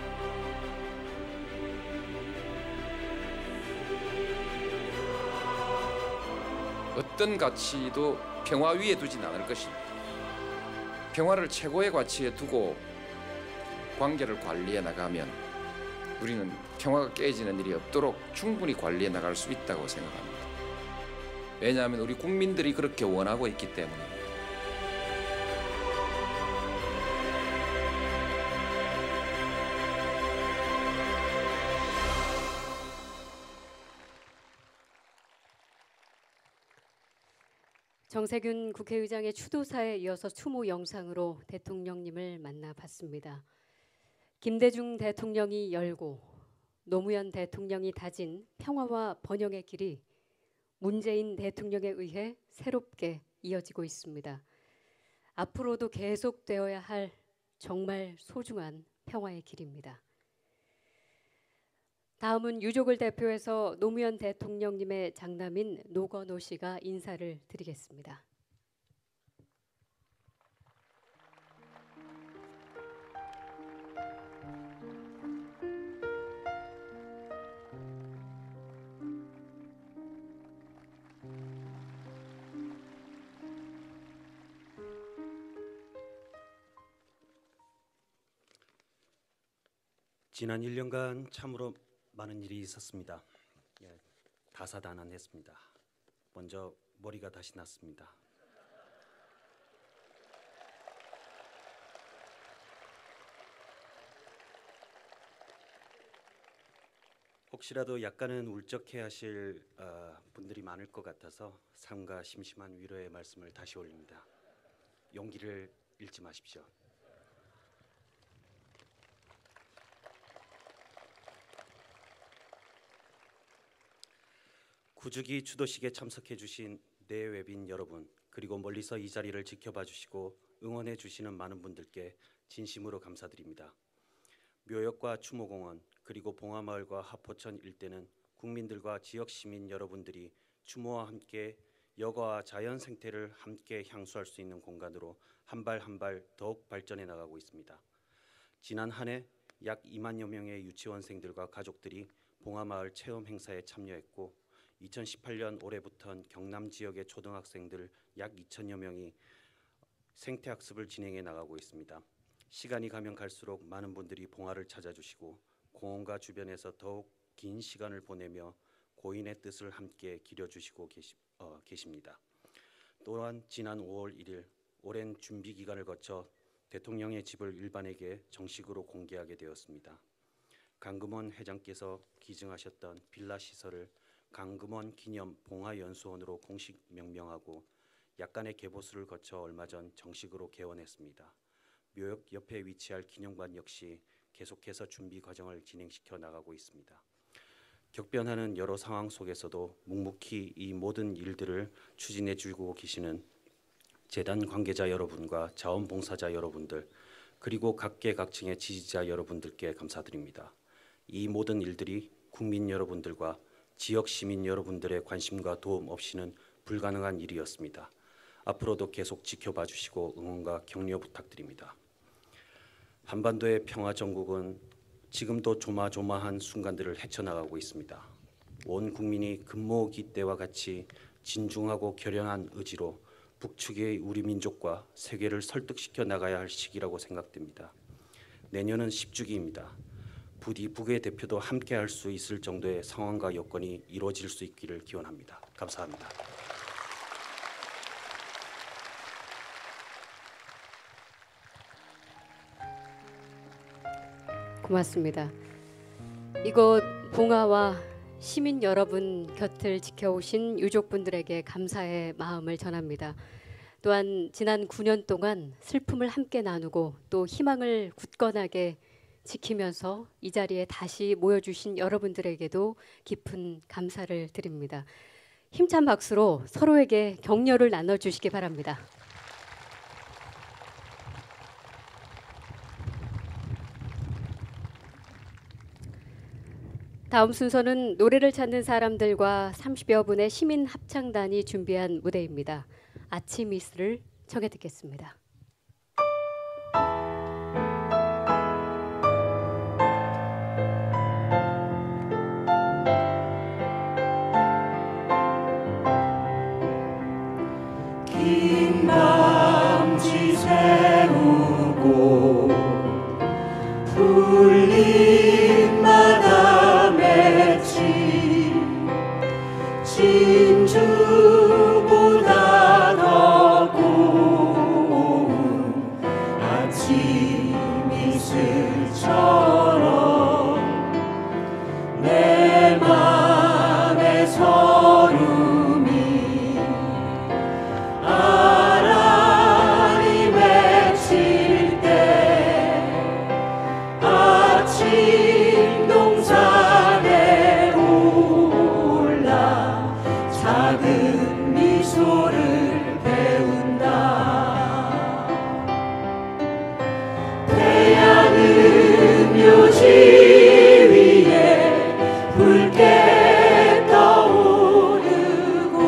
어떤 가치도 평화 위에 두진 않을 것입니다. 평화를 최고의 가치에 두고 관계를 관리해 나가면 우리는 평화가 깨지는 일이 없도록 충분히 관리해 나갈 수 있다고 생각합니다. 왜냐하면 우리 국민들이 그렇게 원하고 있기 때문입니다. 정세균 국회의장의 추도사에 이어서 추모 영상으로 대통령님을 만나봤습니다. 김대중 대통령이 열고 노무현 대통령이 다진 평화와 번영의 길이 문재인 대통령에 의해 새롭게 이어지고 있습니다. 앞으로도 계속되어야 할 정말 소중한 평화의 길입니다. 다음은 유족을 대표해서 노무현 대통령님의 장남인 노건호 씨가 인사를 드리겠습니다. 지난 1년간 참으로 많은 일이 있었습니다. 다사다난했습니다. 먼저 머리가 다시 났습니다. 혹시라도 약간은 울적해 하실 분들이 많을 것 같아서 삼가 심심한 위로의 말씀을 다시 올립니다. 용기를 잃지 마십시오. 구주기 추도식에 참석해 주신 내외빈 여러분, 그리고 멀리서 이 자리를 지켜봐 주시고 응원해 주시는 많은 분들께 진심으로 감사드립니다. 묘역과 추모공원, 그리고 봉화마을과 하포천 일대는 국민들과 지역 시민 여러분들이 추모와 함께 여가와 자연 생태를 함께 향수할 수 있는 공간으로 한 발 한 발 더욱 발전해 나가고 있습니다. 지난 한 해 약 2만여 명의 유치원생들과 가족들이 봉화마을 체험 행사에 참여했고 2018년 올해부터는 경남 지역의 초등학생들 약 2천여 명이 생태학습을 진행해 나가고 있습니다. 시간이 가면 갈수록 많은 분들이 봉화를 찾아주시고 공원과 주변에서 더욱 긴 시간을 보내며 고인의 뜻을 함께 기려주시고 계십니다. 또한 지난 5월 1일 오랜 준비 기간을 거쳐 대통령의 집을 일반에게 정식으로 공개하게 되었습니다. 강금원 회장께서 기증하셨던 빌라 시설을 강금원 기념 봉화연수원으로 공식 명명하고 약간의 개보수를 거쳐 얼마 전 정식으로 개원했습니다. 묘역 옆에 위치할 기념관 역시 계속해서 준비 과정을 진행시켜 나가고 있습니다. 격변하는 여러 상황 속에서도 묵묵히 이 모든 일들을 추진해 주고 계시는 재단 관계자 여러분과 자원봉사자 여러분들, 그리고 각계각층의 지지자 여러분들께 감사드립니다. 이 모든 일들이 국민 여러분들과 지역 시민 여러분들의 관심과 도움 없이는 불가능한 일이었습니다. 앞으로도 계속 지켜봐 주시고 응원과 격려 부탁드립니다. 한반도의 평화 정국은 지금도 조마조마한 순간들을 헤쳐나가고 있습니다. 온 국민이 금모기 때와 같이 진중하고 결연한 의지로 북측의 우리 민족과 세계를 설득시켜 나가야 할 시기라고 생각됩니다. 내년은 10주기입니다. 부디 북의 대표도 함께 할 수 있을 정도의 상황과 여건이 이루어질 수 있기를 기원합니다. 감사합니다. 고맙습니다. 이곳 봉화와 시민 여러분 곁을 지켜오신 유족분들에게 감사의 마음을 전합니다. 또한 지난 9년 동안 슬픔을 함께 나누고 또 희망을 굳건하게 지키면서 이 자리에 다시 모여주신 여러분들에게도 깊은 감사를 드립니다. 힘찬 박수로 서로에게 격려를 나눠주시기 바랍니다. 다음 순서는 노래를 찾는 사람들과 30여 분의 시민 합창단이 준비한 무대입니다. 아침 이슬을 청해 듣겠습니다. 긴 밤지 새우고 풀린 마담의 진주보다 더 고운 아침 이슬처럼 내 맘의 서름이 아라리 맺힐 때 아침 동산에 올라 작은 미소를 배운다. 태양은 묘지 위에 붉게 떠오르고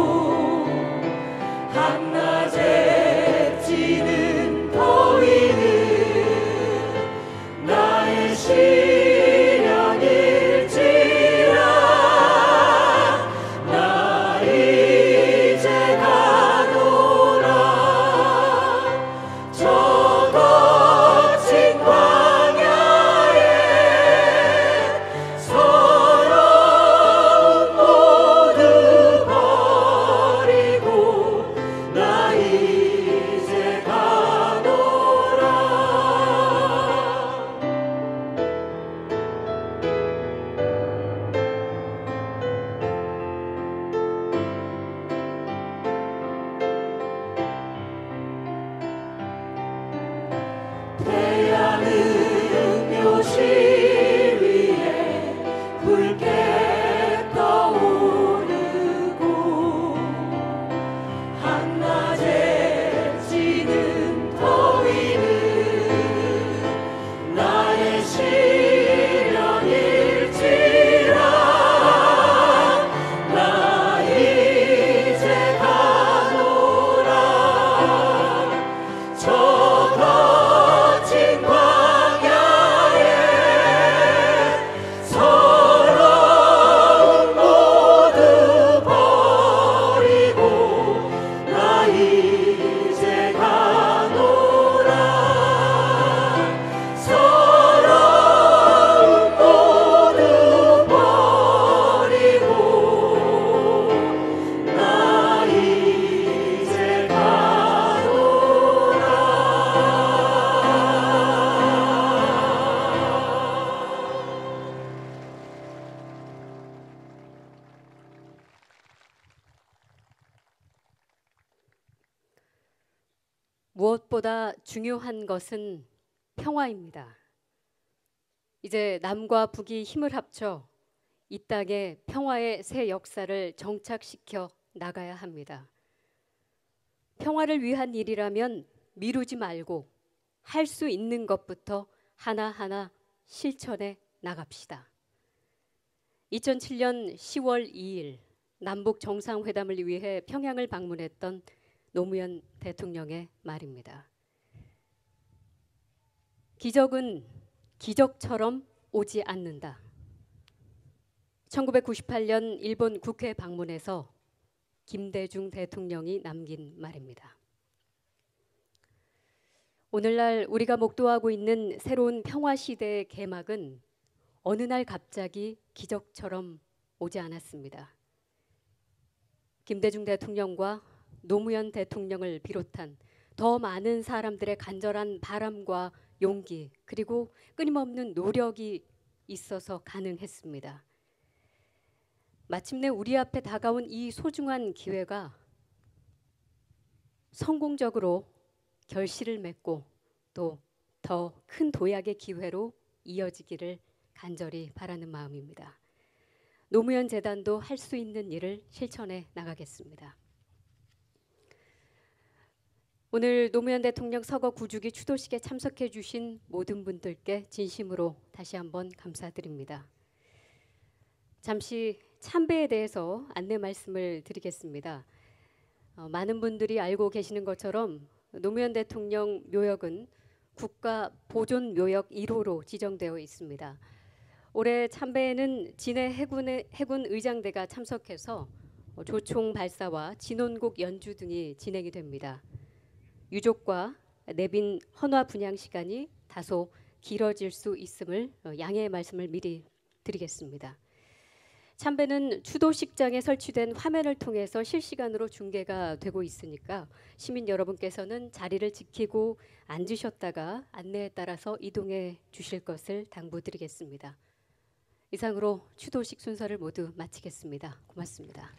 한낮에 찌는 더위는 나의 시련일지라. 나 이제 가노라. 저 거친 광야에 서러움 모두 버리고 나 이제 가노라. 태양은 묘지 위에 붉게 떠오르고 한낮에 찌는 더위는 나의 시련일지라. 나 이제 가노라. 저 거친 광야에 서러움 모두 버리고 나 이제 가노라. 서러움 모두 버리고 나 이제 가노라. 무엇보다 중요한 것은 평화입니다. 이제 남과 북이 힘을 합쳐 이 땅에 평화의 새 역사를 정착시켜 나가야 합니다. 평화를 위한 일이라면 미루지 말고 할 수 있는 것부터 하나하나 실천해 나갑시다. 2007년 10월 2일 남북 정상회담을 위해 평양을 방문했던 노무현 대통령의 말입니다. 기적은 기적처럼 오지 않는다. 1998년 일본 국회 방문에서 김대중 대통령이 남긴 말입니다. 오늘날 우리가 목도하고 있는 새로운 평화 시대의 개막은 어느 날 갑자기 기적처럼 오지 않았습니다. 김대중 대통령과 노무현 대통령을 비롯한 더 많은 사람들의 간절한 바람과 용기 그리고 끊임없는 노력이 있어서 가능했습니다. 마침내 우리 앞에 다가온 이 소중한 기회가 성공적으로 결실을 맺고 또 더 큰 도약의 기회로 이어지기를 간절히 바라는 마음입니다. 노무현 재단도 할 수 있는 일을 실천해 나가겠습니다. 오늘 노무현 대통령 서거 9주기 추도식에 참석해 주신 모든 분들께 진심으로 다시 한번 감사드립니다. 잠시 참배에 대해서 안내 말씀을 드리겠습니다. 많은 분들이 알고 계시는 것처럼 노무현 대통령 묘역은 국가 보존 묘역 1호로 지정되어 있습니다. 올해 참배에는 진해 해군 의장대가 참석해서 조총 발사와 진원곡 연주 등이 진행이 됩니다. 유족과 내빈 헌화 분향 시간이 다소 길어질 수 있음을 양해의 말씀을 미리 드리겠습니다. 참배는 추도식장에 설치된 화면을 통해서 실시간으로 중계가 되고 있으니까 시민 여러분께서는 자리를 지키고 앉으셨다가 안내에 따라서 이동해 주실 것을 당부드리겠습니다. 이상으로 추도식 순서를 모두 마치겠습니다. 고맙습니다.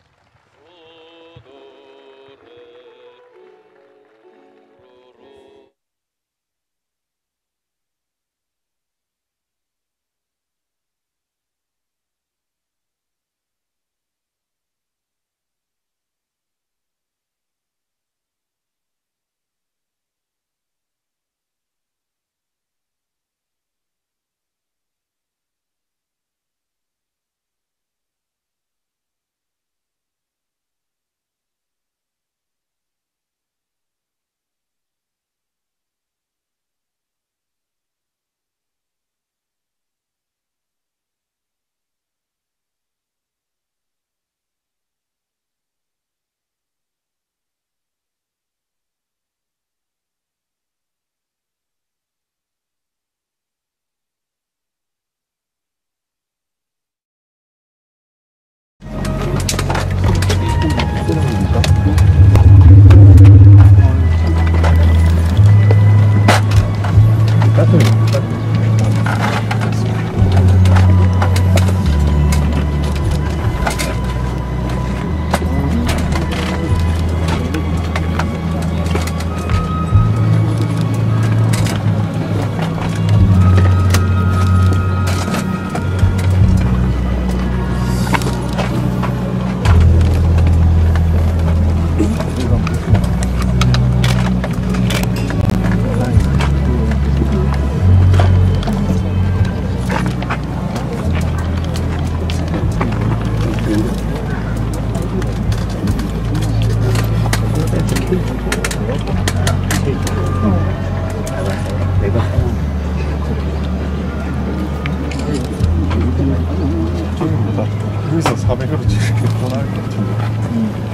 여기서 400으로 이렇게 전화할 것 같은데.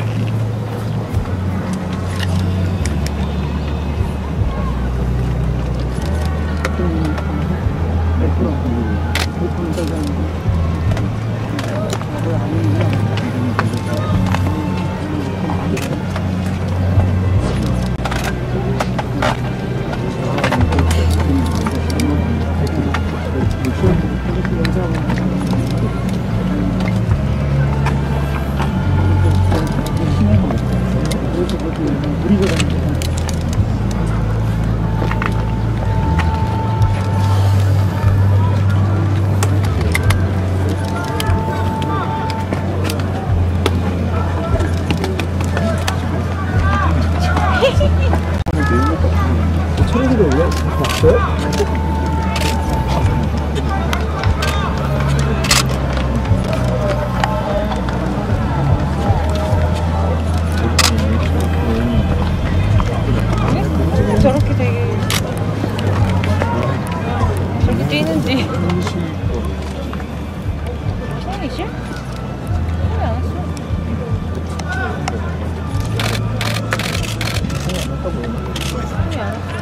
저렇게 되게 저렇게 뛰는지 손이지? 손이 안 왔어. 손이 안 왔어.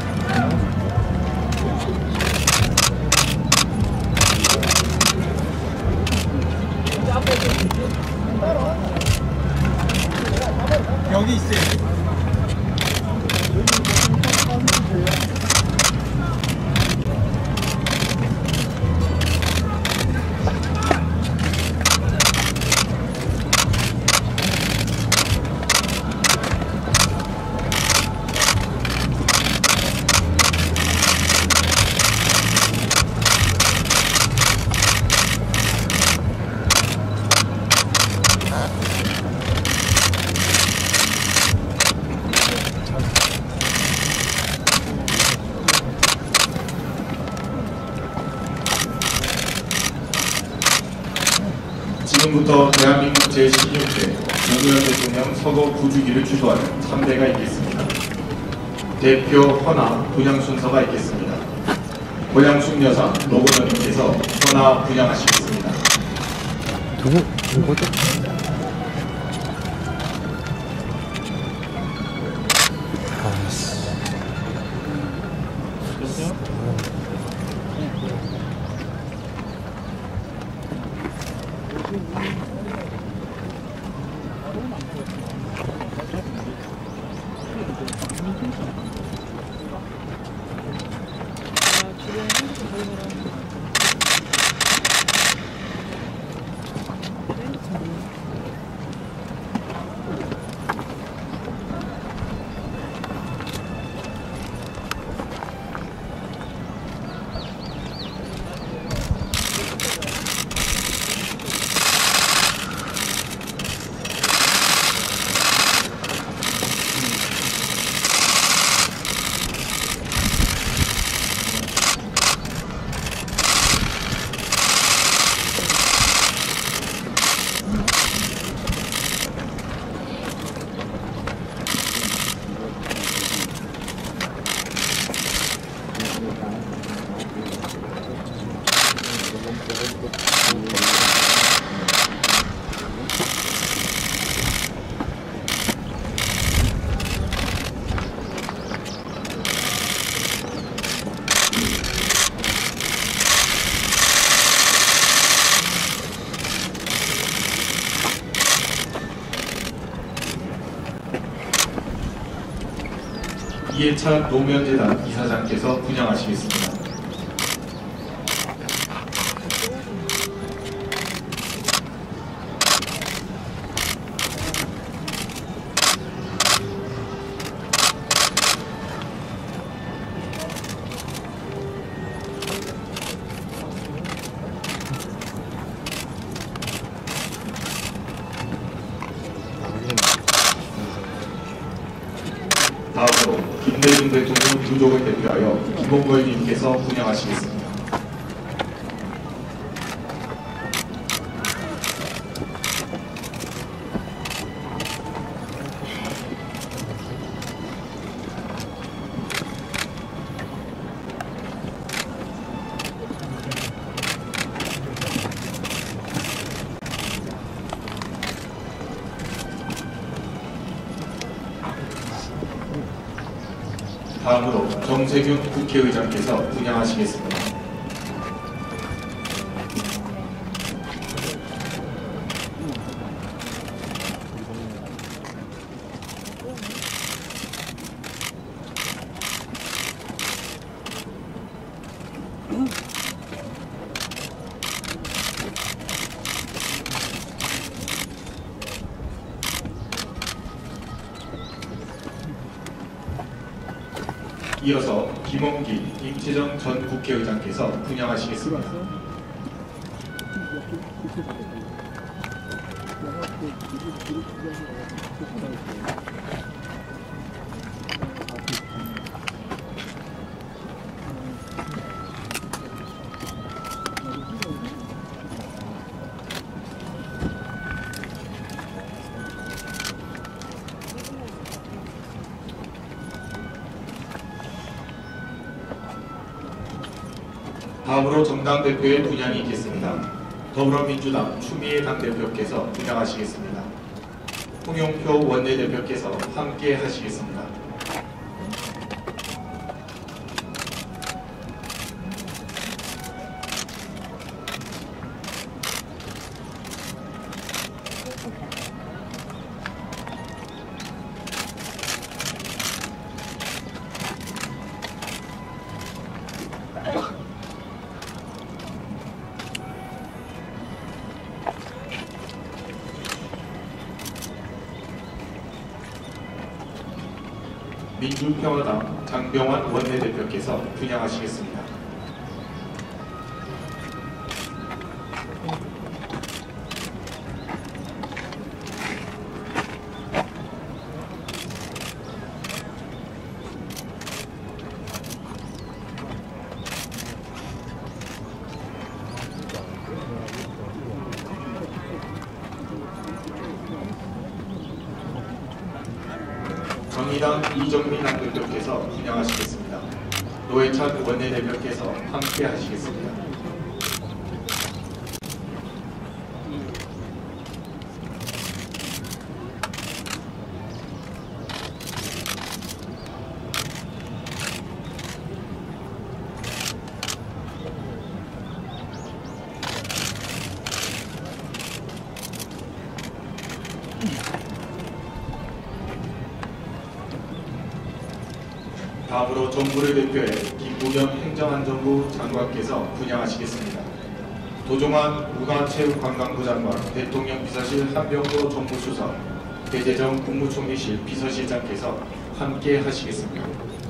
여기 있어요. 지금부터 대한민국 제16대 노무현 대통령 서거 부주기를 주도하는 참배가 있겠습니다. 대표 헌화 분양 순서가 있겠습니다. 고양숙 여사 노고현님께서 헌화 분양하시겠습니다. 누구죠? 이해찬 노무현재단 이사장께서 분양하시겠습니다. 다음으로 김대중 대통령 유족을 대표하여 김홍걸님께서 분양하시겠습니다. 다음으로 정세균 국회의장께서 분양하시겠습니다. 이어서 김홍기, 임채정 전 국회의장께서 분양하시겠습니다. 다음으로 정당 대표의 분양이 있겠습니다. 더불어민주당 추미애 당대표께서 분양하시겠습니다. 홍영표 원내대표께서 함께 하시겠습니다. 민주평화당 장병환 원내대표께서 분양하시겠습니다. 정의당 이정민 당대표께서 분양하시겠습니다. 노회찬 원내대표께서 함께 하시겠습니다. 다음으로 정부를 대표해 김부겸 행정안전부 장관께서 분양하시겠습니다. 도종환 문화체육관광부 장관, 대통령 비서실 한병도 정무수석, 대재정 국무총리실 비서실장께서 함께 하시겠습니다.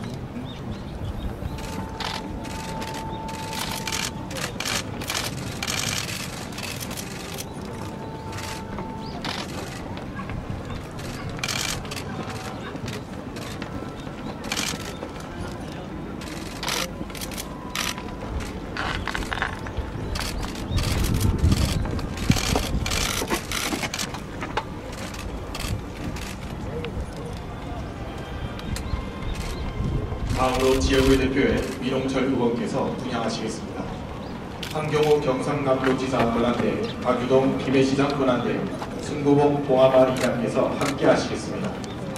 다음으로 지역을 대표해 민홍철 의원께서 분양하시겠습니다. 황경호 경상남도지사 권한대, 박유동 김해시장 권한대, 승구봉 봉화마을 이장께서 함께 하시겠습니다.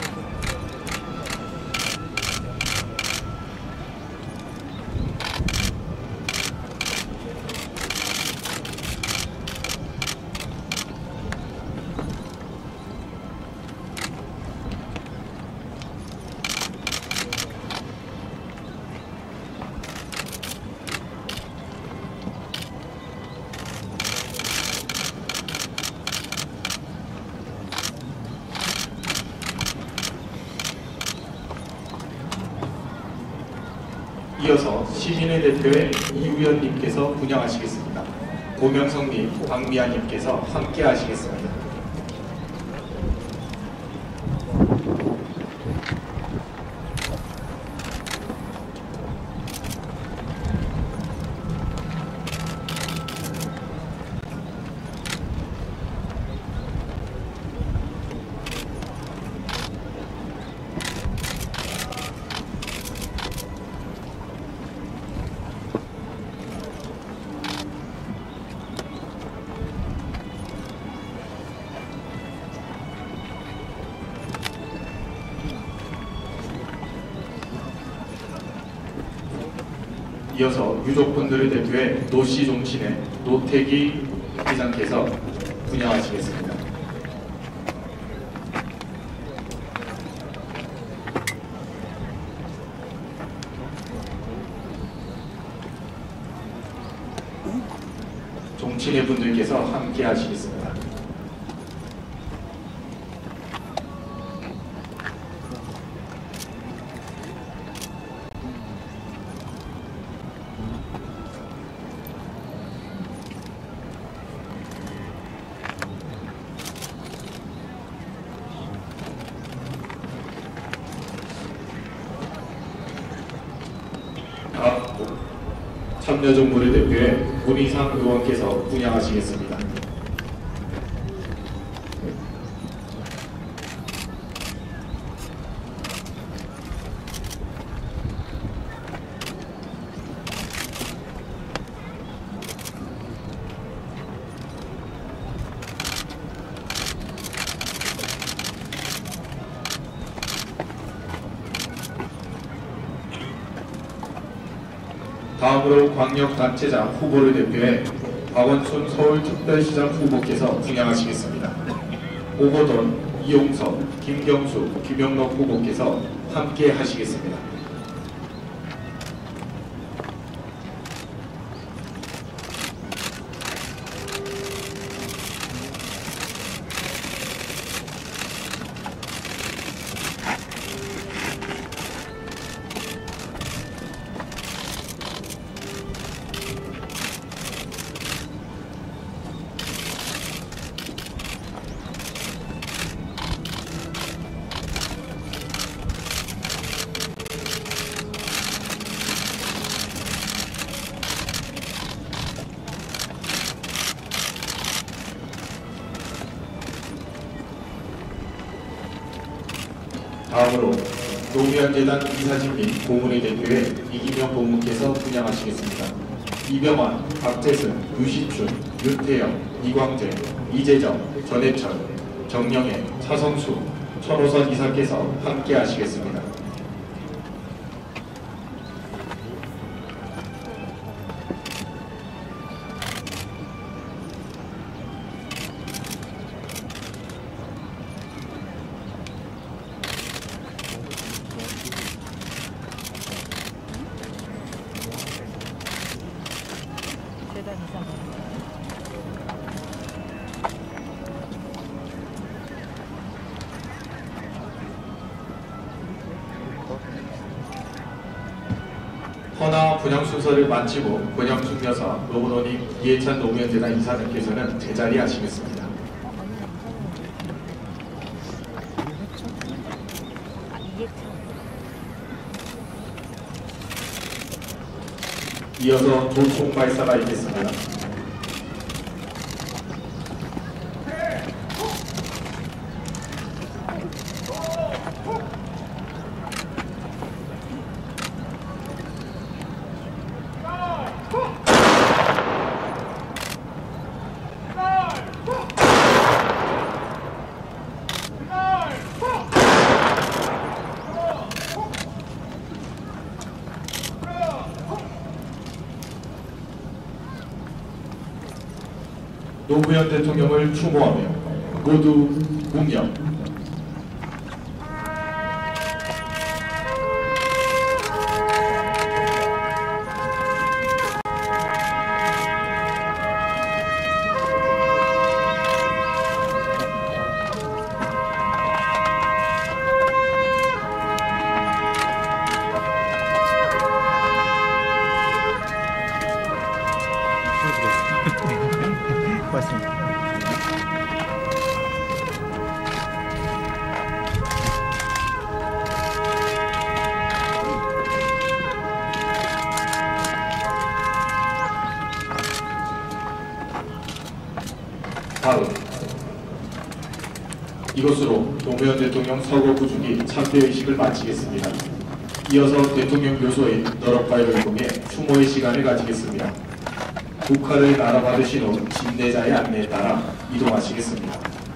이어서 시민의 대표의 이우연님께서 분양하시겠습니다. 고명성님, 박미아님께서 함께 하시겠습니다. 이어서 유족분들을 대표해 노시종신의 노태기 회장께서 분양하시겠습니다. 종친의 분들께서 함께 하시겠습니다. 참여정부를 대표해 문희상 의원께서 분양하시겠습니다. 다음으로 광역단체장 후보를 대표해 박원순 서울특별시장 후보께서 분양하시겠습니다. 오보돈, 이용섭, 김경수, 김영록 후보께서 함께 하시겠습니다. 다음으로 노무현 재단 이사진 및 고문의 대표에 이기명 고문께서 분양하시겠습니다. 이병환, 박재승, 유시춘, 윤태영, 이광재, 이재정, 전해철, 정영애, 차성수, 천호선 이사께서 함께 하시겠습니다. 헌화 분양 순서를 마치고 분양 중여사 노무노님 이해찬 노무현재단 이사장께서는 제자리에 하시겠습니다. 이어서 조총 발사가 있겠습니다. 노무현 대통령을 추모하며 모두 묵념. 고맙습니다. 다음 이것으로 노무현 대통령 서거 구주기 참배의식을 마치겠습니다. 이어서 대통령 묘소인 너럭바위를 통해 추모의 시간을 가지겠습니다. 국화를 나눠받으신 후 진내자의 안내에 따라 이동하시겠습니다.